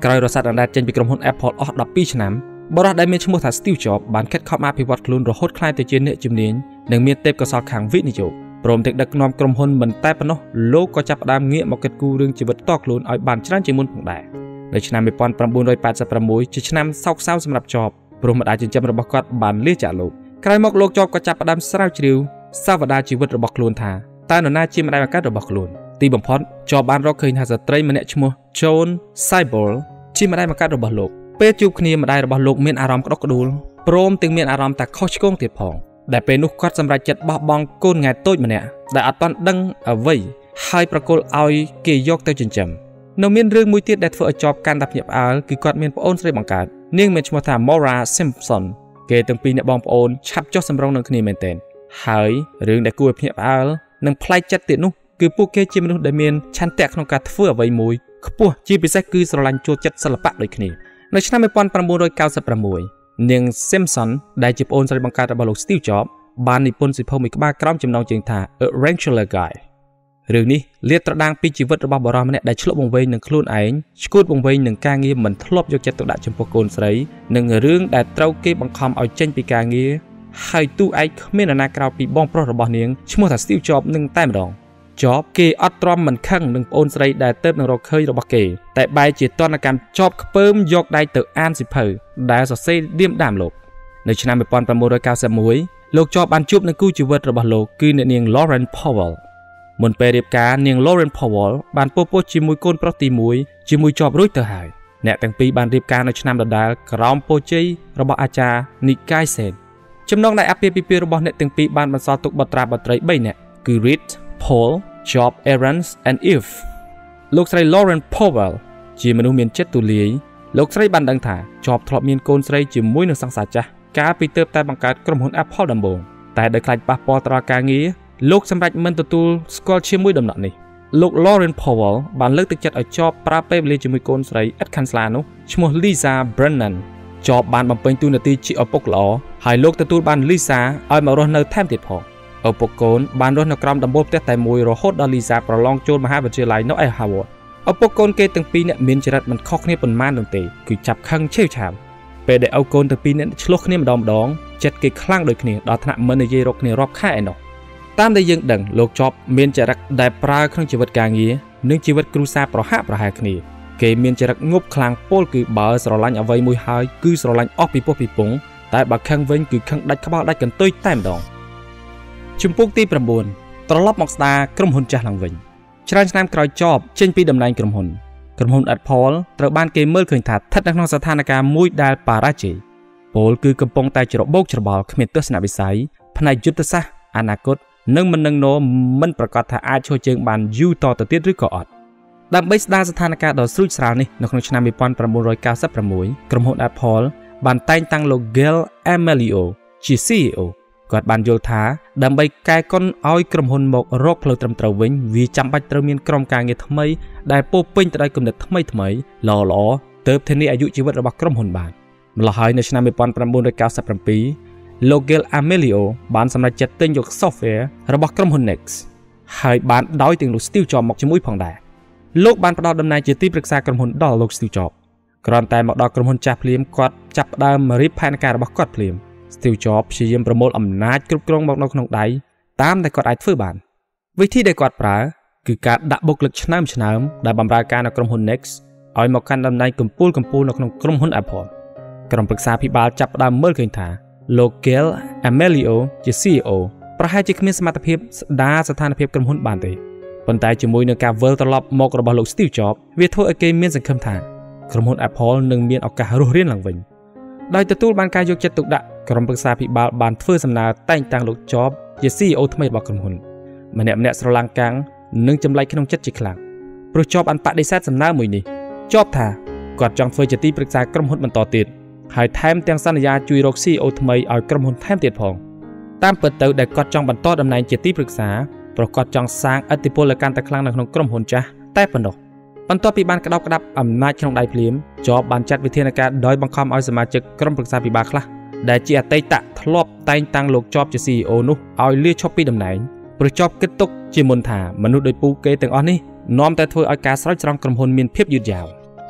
ក្រោយរស័តអណ្ដែតចេញពីក្រុមហ៊ុន Apple អស់ដប់ពីរឆ្នាំបរិះដែលមានឈ្មោះថា Steve Jobs បានខិតខំអភិវឌ្ឍខ្លួនរហូតក្លាយទៅជាអ្នកជំនាញនិងមានទេពកោសល្យខាងវិនិយោគព្រមទាំងដឹកនាំក្រុមហ៊ុនមិនតែប៉ុណ្ណោះលោកក៏ចាប់ផ្ដើមងាកមកគិតគូររឿងជីវិតតខ្លួនឲ្យបានច្រើនជាងមុនផងដែរនៅឆ្នាំnineteen eighty-sixជាឆ្នាំសោកសៅសម្រាប់ Jobs ព្រោះម្ដាយចិញ្ចឹមរបស់គាត់បានលាចាកលោកក្រោយមកលោក Jobs ក៏ចាប់ផ្ដើមស្រាវជ្រាវសាវតាជីវិតរបស់ខ្លួនថាតើនរណាជាម្ដាយបង្កើតរបស់ខ្លួនទីបំផុត Jobs បានរកឃើញថាស្ត្រីម្នាក់ឈ្មោះ Joan Seibel ជាម្ដាយបង្កើតរបស់លោកពេលជួបគ្នាម្ដាយរបស់លោកមានអារម្មណ៍ក្តុកក្តួលព្រមទាំងមានអារម្មណ៍ថាខុសឆ្គងទៀតផងដែលពេលនោះគាត់សម្រេចចិត្តបោះបង់កូនង៉ែតូចម្នាក់ដែលអត់ទាន់ដឹងអ្វីហើយប្រគល់ឲ្យគេយកទៅចិញ្ចឹមនៅមានរឿងមួយទៀតដែលធ្វើឲ្យ Jobs កាន់តែភ្ញាក់ផ្អើលគឺគាត់មានប្អូនស្រីបង្កើតនាងមានឈ្មោះថា Maura Simpson គេទាំងពីរអ្នកបងប្អូនឆាប់ចុះសម្រុងនឹងគ្នាមែនទែនហើយរឿងដែលគួរឲ្យភ្ញាក់ផ្អើលនិងប្លែកចិត្តទៀតនោះគឺពួកគេជាមនុស្សដែលមានឆន្ទៈក្នុងការធ្វើអ្វីមួយខ្ពស់ជាពិសេសគឺស្រឡាញ់ចូលចិត្តសិល្បៈដូចគ្នានៅឆ្នាំnineteen ninety-sixនាង Simpson ដែលជាប្អូនស្រីបង្កើតរបស់លោក Steve Jobs បាននិពន្ធសៀវភៅមួយក្បាលក្រោមចំណងជើងថា A Wrangler Guide រឿងនេះលាតត្រដាងពីជីវិតរបស់បុរសម្នាក់ដែលឆ្លុះបង្វែងនឹងខ្លួនឯងឈួតបង្វែងនឹងការងារមិនធ្លាប់យកចិត្តទុកដាក់ចំពោះកូនស្រីនិងរឿងដែលត្រូវគេបង្ខំឲ្យចេញពីការងារហើយទូឯកគ្មាននរណាក្រៅពីបងប្រុសរបស់នាងឈ្មោះថា Steve Jobs នឹងតែម្ដង Jobs គេអត់ទ្រាំមិនខឹងនឹងប្អូនស្រីដែលទៅនឹងរកឃើញរបស់គេតែបែរជាតនកម្ម Jobs ខ្ពើមយកដៃទៅអានសៀវភៅដែលសរសេរឌៀមដាមលោកនៅឆ្នាំnineteen ninety-oneលោក Jobs បានជួបនឹងគូជីវិតរបស់លោកគឺអ្នកនាង Lauren Powell មុនពេលរៀបការនាង Lauren Powell បានពពោះជាមួយកូនប្រុសទីមួយជាមួយ Jobs រួចទៅហើយអ្នកទាំងពីរបានរៀបការនៅឆ្នាំដដែលក្រោមពរជ័យរបស់អាចារ្យ Nick Kaisen ចំណងដែលអាពាហ៍ពិពាហ៍របស់អ្នកទាំងពីរបានបន្សល់ទុកបុត្រាបុត្រីបីនាក់គឺ Reed Paul Jobs Aarons and Eve លោកស្រី Lauren Powell ជាមនុស្សមានចិត្តទូលាយលោកស្រីបានដឹងថា Jobs ធ្លាប់មានកូនស្រីជាមួយនឹងសង្សារចាស់កាលពីទើបតែបង្កើតក្រុមហ៊ុន Apple ដំបូងតែដោយខ្លាចប៉ះពាល់ដល់ការងារលោកសម្រេចមិនទទួលស្គាល់ជាមួយដំណក់នេះលោក Lauren Powell បានលើកទឹកចិត្តឲ្យ Jobs ប្រើពេលវេលាជាមួយកូនស្រីឥតខាងស្លានោះឈ្មោះ Lisa Brennan Jobs បានបំពេញតួនាទីជាឪពុកល្អហើយលោកទទួលបាន Lisa ឲ្យមករស់នៅថែមទៀតផងឪពុកកូនបានរស់នៅក្រោមដំបូលផ្ទះតែមួយរហូតដល់ Lisa ប្រឡងចូលមហាវិទ្យាល័យនៅឯ Harvard ឪពុកកូនគេទាំងពីរនាក់មានចរិតមិនខុសគ្នាប៉ុន្មាននោះទេគឺចាប់ខឹងឆេវឆាវពេលដែលឪកូនទាំងពីរនាក់ឆ្លោះគ្នាម្ដងម្ដងចិត្តគេខ្លាំងដូចគ្នាដល់ថ្នាក់មិននិយាយរកគ្នារាប់ខែឯណោះតាមដែលយើងដឹងលោក Jobs មានចរិតដែលប្រើក្នុងជីវិតការងារនិងជីវិតគ្រួសារប្រហាក់ប្រហែលគ្នាគេមានចរិតងប់ខ្លាំងពោលគឺបើស្រឡាញ់អ្វីមួយហើយគឺស្រឡាញ់អស់ពីពោះពីពងតែបើខឹងវិញគឺខឹងដាច់ក្បាលដាច់កន្ទុយតែម្ដងជំពូកទីnineត្រឡប់មកស្ដារក្រុមហ៊ុនចាស់ឡើងវិញច្រើនឆ្នាំក្រោយ Jobs ចេញពីតំណែងក្រុមហ៊ុនក្រុមហ៊ុន Apple ត្រូវបានគេមើលឃើញថាស្ថិតនៅក្នុងស្ថានភាពមួយដែលបរាជ័យពលគឺកំពុងតែច្របូកច្របល់គ្មានទស្សនវិស័យផ្នែកយុទ្ធសាស្ត្រអនាគតនិងមិននឹងណូមិនប្រកាសថាអាចឈរជើងបានយូរតទៅទៀតឬក៏អត់ដើម្បីស្ដារស្ថានភាពដ៏ស្រួចស្រាលនេះនៅក្នុងឆ្នាំnineteen ninety-sixក្រុមហ៊ុន Apple បានតែងតាំងលោក Gail Amelio ជា ซี อี អូ គាត់បានយល់ថាដើម្បីកែកុនឲ្យក្រុមហ៊ុនមករកផ្លូវត្រឹមត្រូវវិញវាចាំបាច់ត្រូវមានក្រុមការងារថ្មីដែលពោពេញទៅដោយគំនិតថ្មីថ្មីល្អល្អទើបធានាអាយុជីវិតរបស់ក្រុមហ៊ុនបានម្ល៉េះហើយនៅឆ្នាំnineteen ninety-sevenលោក Gail Amelio បានសម្រេចចិត្តទិញយក software របស់ក្រុមហ៊ុន Next ហើយបានដោយទាំងលោក Steve Jobs មកជាមួយផងដែរលោកបានផ្ដល់តំណែងជាទីប្រឹក្សាក្រុមហ៊ុនដល់លោក Steve Jobs គ្រាន់តែមកដល់ក្រុមហ៊ុនចាស់ភ្លាមគាត់ចាប់ផ្ដើមរៀបផែនការរបស់គាត់ភ្លាម Steve Jobs ព្យាយាមប្រមូលអំណាចគ្រប់គ្រងមកនៅក្នុងដៃតាមដែលគាត់អាចធ្វើបានវិធីដែលគាត់ប្រើគឺការដាក់បុគ្គលិកឆ្នើមឆ្នើមដែលបម្រើការនៅក្រុមហ៊ុន Next ឲ្យមកកាន់តំណែងកម្ពូលកម្ពូលនៅក្នុងក្រុមហ៊ុន Apple ក្រុមប្រឹក្សាភិបាលចាប់ផ្ដើមមើលឃើញថាលោក Gail Amelio ជា ซี อี អូ ប្រហែលជាគ្មានសមត្ថភាពស្ដារស្ថានភាពក្រុមហ៊ុនបានទេប៉ុន្តែជាមួយនឹងការវិលត្រឡប់មករបស់លោក Steve Jobs វាធ្វើឲ្យគេមានសង្ឃឹមថាក្រុមហ៊ុន Apple នឹងមានឱកាសរស់រានឡើងវិញដោយទទួលបានការយកចិត្តទុកដាក់ក្រុមប្រឹក្សាភិបាលបានធ្វើសំណើតែងតាំងលោក Jobs ជា ซี อี អូ ថ្មីរបស់ក្រុមហ៊ុនម្នាក់ម្នាក់ស្រឡាំងកាំងនិងចម្លែកក្នុងចិត្តជាខ្លាំងព្រោះ Jobs បានបដិសេធសំណើមួយនេះ Jobs ថាគាត់ចង់ធ្វើជាទីប្រឹក្សាក្រុមហ៊ុនបន្តទៀតហើយថែមទាំងសន្យាជួយរក ซี อี អូ ថ្មីឲ្យក្រុមហ៊ុនថែមទៀតផងតាមពិតទៅដែលគាត់ចង់បន្តតំណែងជាទីប្រឹក្សាប្រកាសចង់សាងឥទ្ធិពលកាន់តែខ្លាំងនៅក្នុងក្រុមហ៊ុនចាស់តែប៉ុណ្ណោះបន្ទាប់ពីបានក្តោបក្តាប់អំណាចក្នុងដៃភ្លាម Jobs បានចាត់វិធានការដោយបង្ខំឲ្យសមាជិកក្រុមប្រឹក្សាភិបាលខ្លះដែលជាអតីតធ្លាប់តែងតាំងលោក Jobs ជា ซี อี អូ នោះឲ្យលាឈប់ពីតំណែងព្រោះ Jobs គិតទុកជាមុនថាមនុស្សដូចពូគេទាំងអស់នេះនាំតែធ្វើឲ្យការស្រោចស្រង់ក្រុមហ៊ុនមានភាពយឺតយ៉ាវ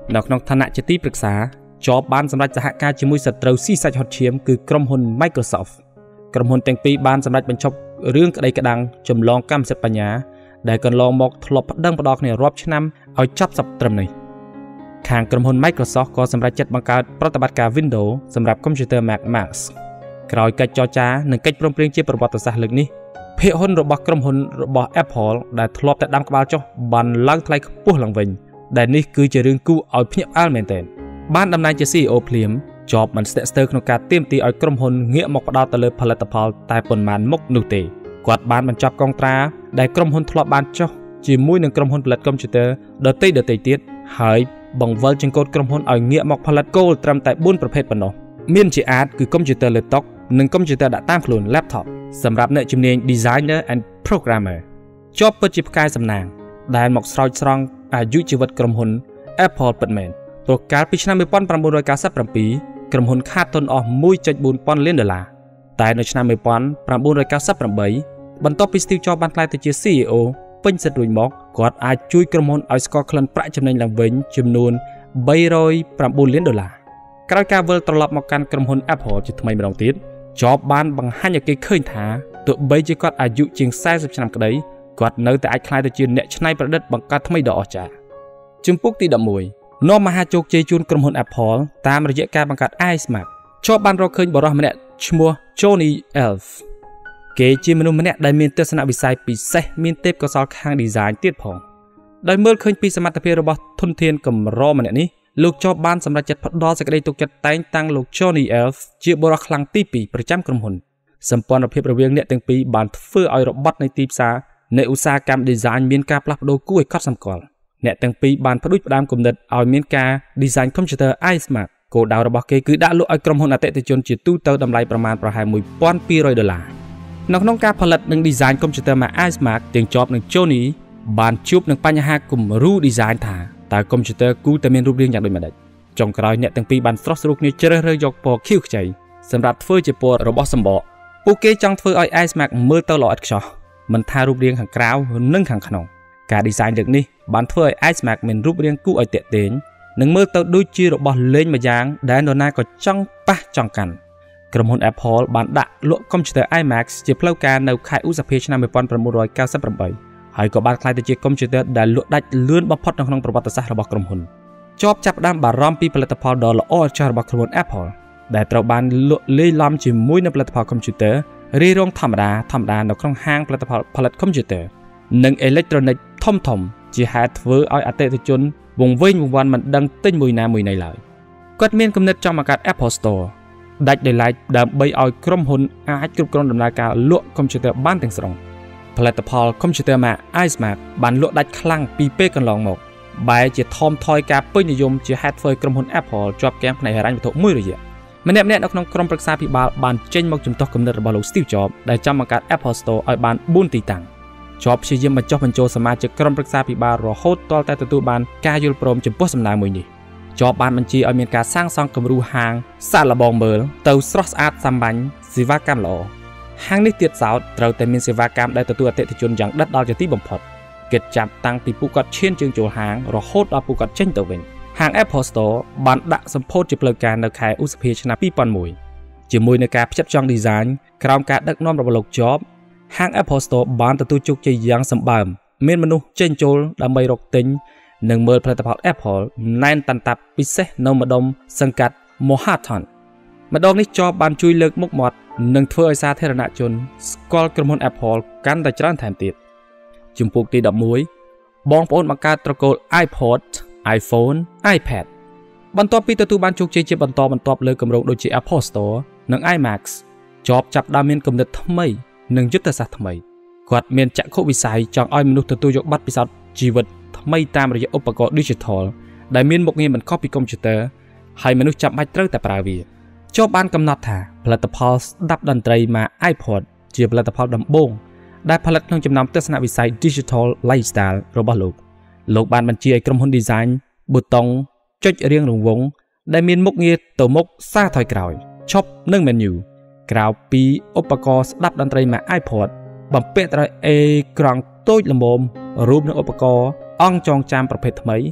នៅក្នុងឋានៈជាទីប្រឹក្សាជាប់បានសម្រេចសហការជាមួយសត្រូវស៊ីសាច់ហត់ឈាមគឺក្រុមហ៊ុន Microsoft ក្រុមហ៊ុនទាំងពីរបានសម្រេចបញ្ឈប់រឿងក្តីក្តាំងចម្លងកម្មសិទ្ធិបញ្ញាដែលកន្លងមកធ្លាប់ប្តឹងផ្ដោតគ្នារាប់ឆ្នាំឲ្យចប់សប្ត្រឹមនេះខាងក្រុមហ៊ុន Microsoft ក៏សម្រេចចិត្តបង្កើតប្រតិបត្តិការ Windows សម្រាប់កុំព្យូទ័រ Mac Max ក្រោយកិច្ចចរចានិងកិច្ចព្រមព្រៀងជាប្រវត្តិសាស្ត្រលើកនេះភាគហ៊ុនរបស់ក្រុមហ៊ុនរបស់ Apple ដែលធ្លាប់តែដាំក្បាលចុះបានឡើងថ្លៃខ្ពស់ឡើងវិញដែលនេះគឺជារឿងគួរឲ្យភ្ញាក់ផ្អើលមែនទែនបានតំណែងជា ซี อี โอ ភ្លាមជាប់មិនស្ទាក់ស្ទើរក្នុងការទាមទារឲ្យក្រុមហ៊ុនងាកមកផ្ដោតទៅលើផលិតផលតែប៉ុន្មានមុខនោះទេគាត់បានបញ្ចប់កងត្រាដែលក្រុមហ៊ុនធ្លាប់បានចុះជាមួយនឹងក្រុមហ៊ុនផលិតកុំព្យូទ័រដទៃដទៃទៀតហើយបង្វិលចង្កូតក្រុមហ៊ុនឲ្យងាកមកផលិតគោលត្រឹមតែបួនប្រភេទប៉ុណ្ណោះមានជាអាចគឺកុំព្យូទ័រលើតុនិងកុំព្យូទ័រដាក់តាមខ្លួន laptop សម្រាប់អ្នកជំនាញ designer and programmer ជាប់ពិតជាផ្កាយសំណាងដែលមកស្រោចស្រង់អាយុជីវិតក្រុមហ៊ុន Apple ពិតមែនព្រោះកាលពីឆ្នាំnineteen ninety-sevenក្រុមហ៊ុនខាតទុនអស់ one point four ពាន់លានដុល្លារតែនៅឆ្នាំnineteen ninety-eightបន្ទាប់ពី Steve Jobs បានក្លាយទៅជា ซี อี โอ ពេញសិទ្ធិរួចមកគាត់អាចជួយក្រុមហ៊ុនឲ្យស្គាល់ក្លិនប្រាក់ចំណេញឡើងវិញចំនួនthree hundred nineលានដុល្លារក្រោយការវិលត្រឡប់មកកាន់ក្រុមហ៊ុន Apple ជាថ្មីម្ដងទៀត Jobs បានបង្ហាញឲ្យគេឃើញថាទោះបីជាគាត់អាយុជាងfortyឆ្នាំក្តីគាត់នៅតែអាចក្លាយទៅជាអ្នកច្នៃប្រឌិតបង្កើតថ្មីដ៏អស្ចារ្យជំពូកទីelevenនាំមហាជោគជ័យជូនក្រុមហ៊ុន Apple តាមរយៈការបង្កើត iMac ជាប់បានរកឃើញបរិសម្នាក់ឈ្មោះ Johnny Ive គេជាមនុស្សម្នាក់ដែលមានទស្សនវិស័យពិសេសមានទេពកោសល្យខាង design ទៀតផងដោយមើលឃើញពីសមត្ថភាពរបស់ធនធានកម្រម្នាក់នេះលោកជាប់បានសម្រេចចិត្តផ្ដល់សេចក្តីទុកចិត្តតែងតាំងលោក Johnny Ive ជាបរិសខ្លាំងទីtwoប្រចាំក្រុមហ៊ុនសម្ព័ន្ធភាពរវាងអ្នកទាំងពីរបានធ្វើឲ្យរបត់នៃទីផ្សារនៃឧស្សាហកម្ម design មានការផ្លាស់ប្ដូរគួរឲ្យកត់សម្គាល់អ្នកទាំងពីរបានផ្ដួចផ្ដើមគំនិតឲ្យមានការ design កុំព្យូទ័រ iMac គោលដៅរបស់គេគឺដាក់លក់ឲ្យក្រុមហ៊ុនអតិថិជនជាទូទៅតម្លៃប្រមាណប្រហែលone thousand two hundredដុល្លារនៅក្នុងការផលិតនិង design កុំព្យូទ័រ Mac iMac ទាំងជាប់នឹង Johnny បានជួបនឹងបញ្ហាគំរូ design ថាតើកុំព្យូទ័រគូតែមានរូបរាងយ៉ាងដូចម្តេចចុងក្រោយអ្នកទាំងពីរបានស្រស់ស្រួលគ្នាជ្រើសរើសយកពណ៌ខៀវខ្ចីសម្រាប់ធ្វើជាពណ៌របស់សម្បកពួកគេចង់ធ្វើឲ្យ iMac មើលទៅល្អឥតខ្ចោះមិនថារូបរាងខាងក្រៅនិងខាងក្នុងការ design លើកនេះបានធ្វើឲ្យ iMac មានរូបរាងគួរឲ្យទាក់ទាញនិងមើលទៅដូចជារបស់លេងមួយយ៉ាងដែលនរណាក៏ចង់ប៉ះចង់កាន់ក្រុមហ៊ុន Apple បានដាក់លក់កុំព្យូទ័រ iMac ជាផ្លូវការនៅខែឧសភាឆ្នាំnineteen ninety-eightហើយក៏បានក្លាយទៅជាកុំព្យូទ័រដែលលក់ដាច់លឿនបំផុតនៅក្នុងប្រវត្តិសាស្ត្ររបស់ក្រុមហ៊ុនជាប់ចាប់ផ្ដើមបារម្ភពីផលិតផលដ៏ល្អឥតខ្ចោះរបស់ក្រុមហ៊ុន Apple ដែលត្រូវបានលក់លាយឡំជាមួយនឹងផលិតផលកុំព្យូទ័ររាយរងធម្មតាធម្មតានៅក្នុងហាងផលិតផលផលិតកុំព្យូទ័រនិងអេឡិចត្រូនិកធំធំជាហេតុធ្វើឲ្យអតិថិជនវង្វេងវង្វាន់មិនដឹងទិញមួយណាមួយណីឡើយគាត់មានគំនិតចង់បង្កើត Apple Store ដាច់ដោយឡែកដើម្បីឲ្យក្រុមហ៊ុនអាចគ្រប់គ្រងដំណើរការលក់កុំព្យូទ័របានទាំងស្រុងផលិតផលកុំព្យូទ័រ Mac iMac បានលក់ដាច់ខ្លាំងពីពេលកន្លងមកបែរជាថមថយការពេញនិយមជាហេតុធ្វើឲ្យក្រុមហ៊ុន Apple ជាប់គាំងផ្នែកហិរញ្ញវត្ថុមួយរយៈម្នាក់ម្នាក់នៅក្នុងក្រុមប្រឹក្សាភិបាលបានចេញមកជំទាស់គំនិតរបស់លោក Steve Jobs ដែលចង់បង្កើត Apple Store ឲ្យបានfourទីតាំងជាប់ព្យាយាមបញ្ចុះបញ្ចូលសមាជិកក្រុមប្រឹក្សាភិបាលរហូតទាល់តែទទួលបានការយល់ព្រមចំពោះសំណើមួយនេះជាប់បានបញ្ជាឲ្យមានការសាងសង់គំរូហាងសាកល្បងមើលទៅស្រស់ស្អាតសាមញ្ញសេវាកម្មល្អហាងនេះទៀតសោតត្រូវតែមានសេវាកម្មដែលទទួលអតិថិជនយ៉ាងដិតដល់ជាទីបំផុតគិតចាប់តាំងពីពួកគាត់ឈានជើងចូលហាងរហូតដល់ពួកគាត់ចេញទៅវិញហាង Apple Store បានដាក់សម្ពោធជាផ្លូវការនៅខែឧសភាឆ្នាំtwo thousand oneជាមួយនឹងការផ្ចិតផ្ចង់ design ក្រោមការដឹកនាំរបស់លោក Jobs ហាង Apple Store បានទទួលជោគជ័យយ៉ាងសម្បើមមានមនុស្សចេញចូលដើម្បីរកទិញនិងមើលផលិតផល Apple ណែនតាន់តាប់ពិសេសនៅម្ដុំសង្កាត់ Manhattan ម្ដងនេះ Jobs បានជួយលើកមុខមាត់និងធ្វើឲ្យសាធារណជនស្គាល់ក្រុមហ៊ុន Apple កាន់តែច្រើនថែមទៀតជំពូកទីelevenបងប្អូនបង្កើតត្រកូល iPod iPhone iPad បន្ទាប់ពីទទួលបានជោគជ័យជាបន្តបន្ទាប់លើគម្រោងដូចជា Apple Store និង iMac Jobs ចាប់ដើមមានគំនិតថ្មីនិងយុទ្ធសាស្ត្រថ្មីគាត់មានចក្ខុវិស័យចង់ឲ្យមនុស្សទទួលយកបទពិសោធន៍ជីវិតថ្មីតាមរយៈឧបករណ៍ Digital ដែលមានមុខងារមិនខុសពីកុំព្យូទ័រហើយមនុស្សចាំបាច់ត្រូវតែប្រើវាJobsបានកំណត់ថាផលិតផលស្ដាប់តន្ត្រី Mac iPod ជាផលិតផលដំបូងដែលផលិតក្នុងចំណោមទស្សនវិស័យ Digital Lifestyle របស់លោកលោកបានបញ្ជាឲ្យក្រុមហ៊ុន Design ប៊ូតុងចុចរៀងរង្វង់ដែលមានមុខងារទៅមុខសារថយក្រោយឈប់និង menu ក្រៅពីឧបករណ៍ស្ដាប់តន្ត្រី Mac iPod បំពាក់ដោយអេក្រង់តូចល្មមរួមនឹងឧបករណ៍អង្គចងចាំប្រភេទថ្មី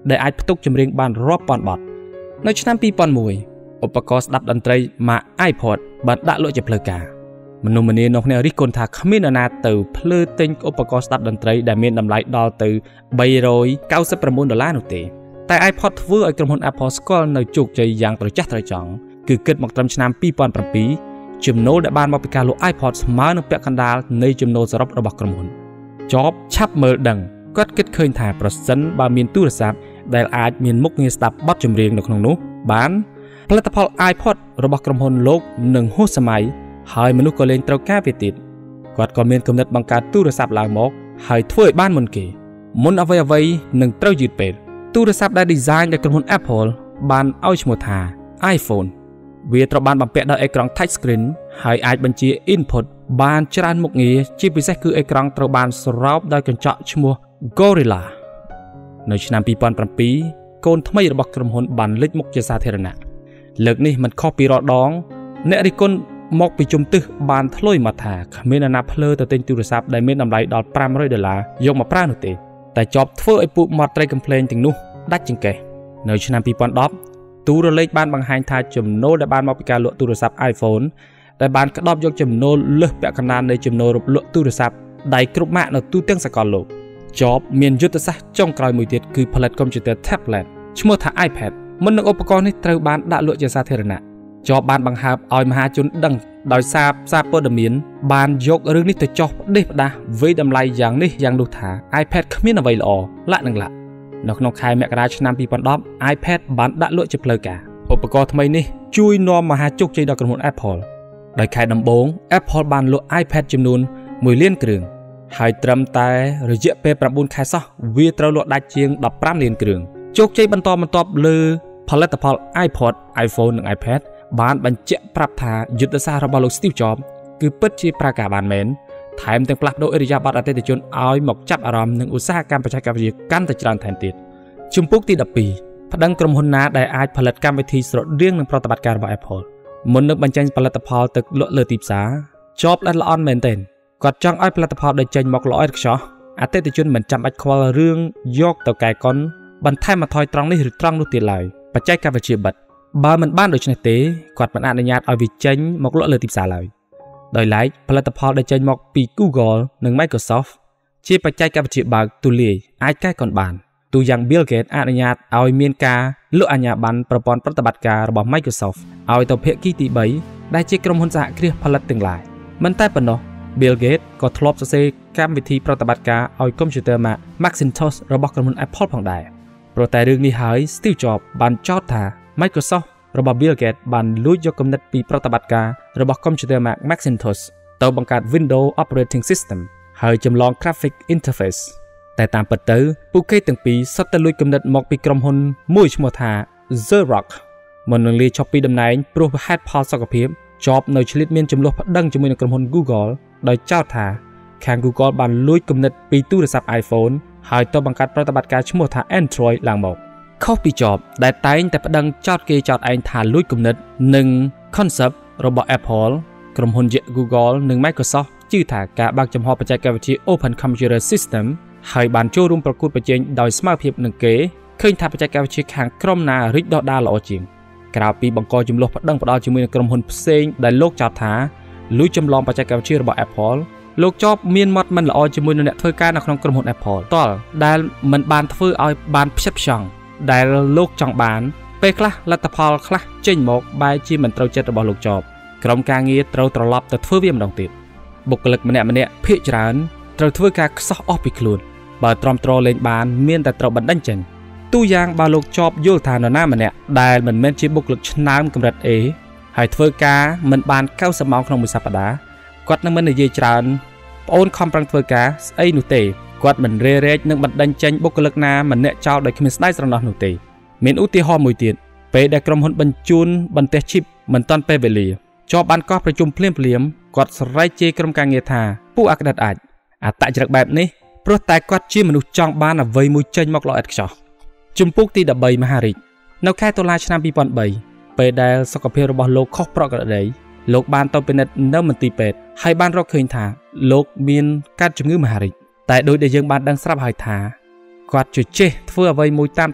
ដែលអាចផ្ទុកចម្រៀងបានរាប់ពាន់បទនៅឆ្នាំពីរពាន់មួយឧបករណ៍ស្ដាប់តន្ត្រីម៉ាក iPod បានដាក់លក់ជាផ្លូវការមនុស្សម្នានៅក្នុងរិះគន់ថាគ្មាននរណាទៅភ្លើទិញឧបករណ៍ស្ដាប់តន្ត្រីដែលមានតម្លៃដល់ទៅបីរយកៅសិបប្រាំបួនដុល្លារនោះទេតែ iPod ធ្វើឲ្យក្រុមហ៊ុន Apple ស្គាល់នៅជោគជ័យយ៉ាងត្រចះត្រចង់គឺគិតមកត្រឹមឆ្នាំពីរពាន់ប្រាំពីរចំណូលដែលបានមកពីការលក់ iPod ស្មើនឹងពាក់កណ្ដាលនៃចំណូលសរុបរបស់ក្រុមហ៊ុន Jobs ឆាប់មើលដឹងគាត់គិតឃើញថាប្រសិនបើមានទូរស័ព្ទដែលអាចមានមុខងារស្ដាប់បទចម្រៀងនៅក្នុងនោះបានផលិតផល iPod របស់ក្រុមហ៊ុនលោកនឹងហួសសម័យហើយមនុស្សក៏លែងត្រូវការវាទៀតគាត់ក៏មានគំនិតបង្កើតទូរស័ព្ទឡើងមកហើយធ្វើឲ្យបានមុនគេមុនអ្វីអ្វីនឹងត្រូវយឺតពេលទូរស័ព្ទដែល design ដោយក្រុមហ៊ុន Apple បានឲ្យឈ្មោះថា iPhone វាត្រូវបានបំពាក់ដោយអេក្រង់ touch screen ហើយអាចបញ្ជា input បានច្រើនមុខងារជាពិសេសគឺអេក្រង់ត្រូវបានស្រោបដោយកញ្ចក់ឈ្មោះ Gorilla នៅឆ្នាំពីរពាន់ប្រាំពីរកូនថ្មីរបស់ក្រុមហ៊ុនបានលេចមុខជាសាធារណៈលើកនេះមិនខុសពីរាល់ដងអ្នករិះគន់មកពីជំទឹះបានធ្លុយមកថាគ្មានអ្នកណាភ្លើទៅទិញទូរស័ព្ទដែលមានតម្លៃដល់ប្រាំរយដុល្លារយកមកប្រើនោះទេតែជាប់ធ្វើឲ្យពួកមាត់ត្រីកំ pl ែងទាំងនោះដាច់ចង្កេះនៅឆ្នាំពីរពាន់ដប់ទូរលេខបានបង្ហាញថាចំណូលដែលបានមកពីការលក់ទូរស័ព្ទ iPhone ដែលបានក្តោបយកចំណូលលើសពាក់កណ្ដាលនៃចំណូលរលក់ទូរស័ព្ទដៃគ្រប់ម៉ាកនៅទូទាំងសកលលោក Jobs មានយុទ្ធសាស្ត្រចុងក្រោយមួយទៀតគឺផលិតកុំព្យូទ័រ tablet ឈ្មោះថា iPad មុននឹងឧបករណ៍នេះត្រូវបានដាក់លក់ជាសាធារណៈ Jobs បានបង្ហើបឲ្យមហាជនដឹងដោយសារសារព័ត៌មានបានយករឿងនេះទៅចោះផ្ដេសផ្ដាសវិយតម្លៃយ៉ាងនេះយ៉ាងនោះថា iPad គ្មានអ្វីល្អលាក់នឹងលាក់នៅក្នុងខែមករាឆ្នាំពីរពាន់ដប់ iPad បានដាក់លក់ជាផ្លូវការឧបករណ៍ថ្មីនេះជួយនាំមហាជោគជ័យដល់ក្រុមហ៊ុន Apple ដោយខែដំបូង Apple បានលក់ iPad ចំនួនមួយលានគ្រឿងហើយត្រឹមតែរយៈពេលប្រាំបួនខែសោះវាត្រូវលក់ដាច់ជាងដប់ប្រាំលានគ្រឿងជោគជ័យបន្តបន្ទាប់លើផលិតផល iPod, iPhone និង iPad បានបញ្ជាក់ប្រាប់ថាយុទ្ធសាស្ត្ររបស់លោក Steve Jobs គឺពិតជាប្រើការបានមែនថែមទាំងផ្លាស់ប្ដូរឥរិយាបថអតិថិជនឲ្យមកចាប់អារម្មណ៍នឹងឧស្សាហកម្មបច្ចេកវិទ្យាកាន់តែច្រើនថែមទៀតជំពូកទីដប់ពីរប្តឹងក្រុមហ៊ុនណាដែលអាចផលិតកម្មវិធីស្រដៀងនឹងប្រតិបត្តិការរបស់ Apple មុននឹងបញ្ចេញផលិតផលទៅលក់លើទីផ្សារ Jobs ល្អិតល្អន់មែនទែនគាត់ចង់ឲ្យផលិតផលដែលចេញមកល្អឥតខ្ចោះអតិថិជនមិនចាំបាច់ខ្វល់រឿងយកទៅកែកុនបន្ថែមមកថយត្រង់នេះឬត្រង់នោះទៀតឡើយបច្ចេកវិទ្យាបិទបើមិនបានដូច្នេះទេគាត់មិនអនុញ្ញាតឲ្យវាចេញមកលក់លើទីផ្សារឡើយដោយឡែកផលិតផលដែលចេញមកពី Google និង Microsoft ជាបច្ចេកវិទ្យាបើកទូលាយអាចកែកុនបានទូយ៉ាង Bill Gates អនុញ្ញាតឲ្យមានការលក់អាជ្ញាប័ណ្ណប្រព័ន្ធប្រតិបត្តិការរបស់ Microsoft ឲ្យទៅភាគីទីបីដែលជាក្រុមហ៊ុនសហគ្រាសផលិតទាំងឡាយមិនតែប៉ុណ្ណោះ Bill Gates ក៏ធ្លាប់សរសេរកម្មវិធីប្រតិបត្តិការឲ្យកុំព្យូទ័រ Macintosh របស់ក្រុមហ៊ុន Apple ផងដែរព្រោះតែរឿងនេះហើយ Steve Jobs បានចោទថា Microsoft របស់ Bill Gates បានលួចយកគំនិតពីប្រតិបត្តិការរបស់កុំព្យូទ័រ Macintosh ទៅបង្កើត Windows Operating System ហើយចម្លង Graphic Interface តែតាមពិតទៅពួកគេទាំងពីរសុទ្ធតែលួចគំនិតមកពីក្រុមហ៊ុនមួយឈ្មោះថា Xerox មុននឹងលាឈប់ពីតំណែងព្រោះហេតុផលសុខភាព Jobs នៅឆ្លៀតមានចំនួនប្តឹងជាមួយនឹងក្រុមហ៊ុន Google ដោយចោទថាខាង Google បានលួចគំនិតពីទូរស័ព្ទ iPhone ហើយទៅបង្កើតប្រតិបត្តិការឈ្មោះថា Android ឡើងមកខុសពី Jobs ដែលតែងតែប្តឹងចោទគេចោទឯងថាលួចគំនិតនិង concept របស់ Apple ក្រុមហ៊ុន Google និង Microsoft ជឿថាការបើកចំហបច្ចេកវិទ្យា Open Computer System ហើយបានចូលរួមប្រកួតប្រជែងដោយស្មើភាពនឹងគេឃើញថាបច្ចេកវិទ្យាខាងក្រុមណារីកដុះដាលល្អជាងក្រៅពីបង្កចំនួនប្តឹងផ្ដាល់ជាមួយនឹងក្រុមហ៊ុនផ្សេងដែលលោកចោទថាលួចចម្លងបច្ចេកវិទ្យារបស់ Apple លោកជាប់មានមាត់មិនល្អជាមួយនឹងអ្នកធ្វើការនៅក្នុងក្រុមហ៊ុន Apple តលដែលមិនបានធ្វើឲ្យបានផ្ចិតផ្ចង់ដែលលោកចង់បានពេលខ្លះលទ្ធផលខ្លះចេញមកបែរជាមិនត្រូវចិត្តរបស់លោកជាប់ក្រុមការងារត្រូវត្រឡប់ទៅធ្វើវាម្ដងទៀតបុគ្គលិកម្នាក់ម្នាក់ភាគច្រើនត្រូវធ្វើការខ្សោះអស់ពីខ្លួនបើទ្រាំទ្រលេងបានមានតែត្រូវបណ្ដឹងចេញទូយ៉ាងបើលោកជាប់យល់ថានរណាម្នាក់ដែលមិនមែនជាបុគ្គលិកឆ្នើមកម្រិត A ហើយធ្វើការមិនបានកៅសិបម៉ោងក្នុងមួយសប្តាហ៍គាត់នឹងមិននិយាយច្រើនប្អូនខំប្រឹងធ្វើការស្អីនោះទេគាត់មិនរេរែកនឹងបណ្ដឹងចេញបុគ្គលិកណាម្នាក់ចោលដោយគ្មានស្ដាយស្រណោះនោះទេមានឧទាហរណ៍មួយទៀតពេលដែលក្រុមហ៊ុនបញ្ជូនបន្ទះឈីបមិនទាន់ពេលវេលាជាប់បានកោះប្រជុំភ្លាមភ្លាមគាត់ស្រែកជេរក្រុមការងារថាពួកអាក្រិតអាចអតចរិតបែបនេះព្រោះតែគាត់ជាមនុស្សចង់បានអ្វីមួយចេញមកល្អឥតខ្ចោះជំពូកទីដប់បីមហារាជនៅខែតុលាឆ្នាំពីរពាន់បីពេលដែលសុខភាពរបស់លោកខុសប្រក្រតីលោកបានទៅពិនិត្យនៅមន្ទីរពេទ្យហើយបានរកឃើញថាលោកមានកាត់ជំងឺមហារីកតែដោយដែលយើងបានដឹងស្រាប់ហើយថាគាត់ជជែកធ្វើអ្វីមួយតាមតែ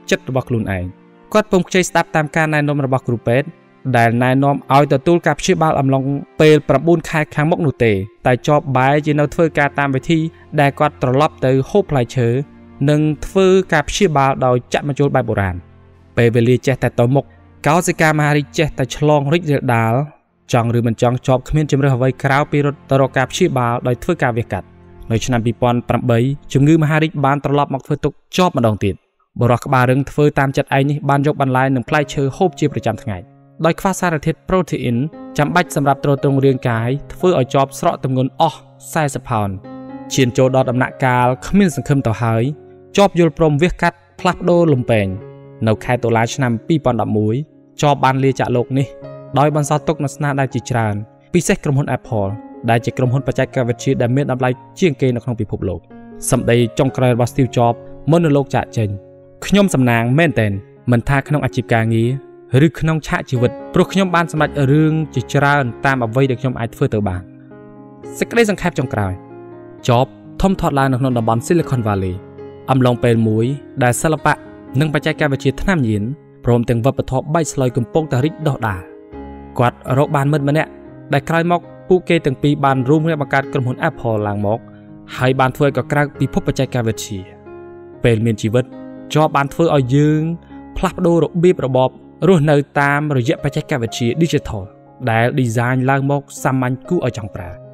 ចិត្តរបស់ខ្លួនឯងគាត់ពុំខ្ចីស្ដាប់តាមការណែនាំរបស់គ្រូពេទ្យដែលណែនាំឲ្យទទួលការព្យាបាលអំឡុងពេល៩ខែខាងមុខនោះទេតែជាប់បែរជានៅធ្វើការតាមវិធីដែលគាត់ត្រឡប់ទៅហូបផ្លែឈើនិងធ្វើការព្យាបាលដោយចាក់បញ្ចូលបែបបុរាណពេលវេលាចេះតែទៅមុខកោសិកាមហារីកចេះតែឆ្លងរីករាលដាលចង់ឬមិនចង់ជាប់គ្មានជំរឿសអ្វីក្រៅពីរត់ទៅរកការព្យាបាលដោយធ្វើការវះកាត់នៅឆ្នាំពីរពាន់ប្រាំបីជំងឺមហារីកបានត្រឡប់មកធ្វើទុកជាប់ម្ដងទៀតបរិះក្បាលរឹងធ្វើតាមចិត្តឯងនេះបានយកបន្លែនិងផ្លែឈើហូបជាប្រចាំថ្ងៃដោយខ្វះសារធាតុប្រូតេអ៊ីនចាំបាច់សម្រាប់ទ្រទ្រង់រាងកាយធ្វើឲ្យជាប់ស្រកទម្ងន់អស់សែសិបផោនឈានចូលដល់ដំណាក់កាលគ្មានសង្ឃឹមទៅហើយជាប់យល់ព្រមវះកាត់ផ្លាស់ប្ដូរលំពេងនៅខែតុលាឆ្នាំពីរពាន់ដប់មួយជាប់បានលាចាកលោកនេះដោយបន្សល់ទុកនូវស្នាដៃជាច្រើនពិសេសក្រុមហ៊ុន Apple ដែលជាក្រុមហ៊ុនបច្ចេកវិទ្យាដែលមានតម្លៃជាងគេនៅក្នុងពិភពលោកសម្ដីចុងក្រោយរបស់ Steve Jobs មុននឹងលោកចាកចេញខ្ញុំសំណាងមែនទែនមិនថាក្នុងអាជីពការងារឬក្នុងឆាកជីវិតព្រោះខ្ញុំបានសម្រេចរឿងជាច្រើនតាមអ្វីដែលខ្ញុំអាចធ្វើទៅបានសេចក្តីសង្ខេបចុងក្រោយ Jobs ធំធាត់ឡើងនៅក្នុងតំបន់ Silicon Valley អំឡុងពេលមួយដែលសិល្បៈនិងបច្ចេកវិទ្យាថ្នាំញៀនព្រមទាំងវប្បធម៌បែកស្លុយកំពុងតែរីកដុះដាលគាត់រកបានមិត្តម្នាក់ដែលក្រោយមកពួកគេទាំងពីរបានរួមគ្នាបង្កើតក្រុមហ៊ុន Apple ឡើងមកហើយបានធ្វើឲ្យកក្រៅពិភពបច្ចេកវិទ្យាពេលមានជីវិតជាប់បានធ្វើឲ្យយើងផ្លាស់ប្ដូររបៀបរបបរស់នៅតាមរយៈបច្ចេកវិទ្យា Digital ដែល design ឡើងមកសាមញ្ញគួរឲ្យចង់ប្រើ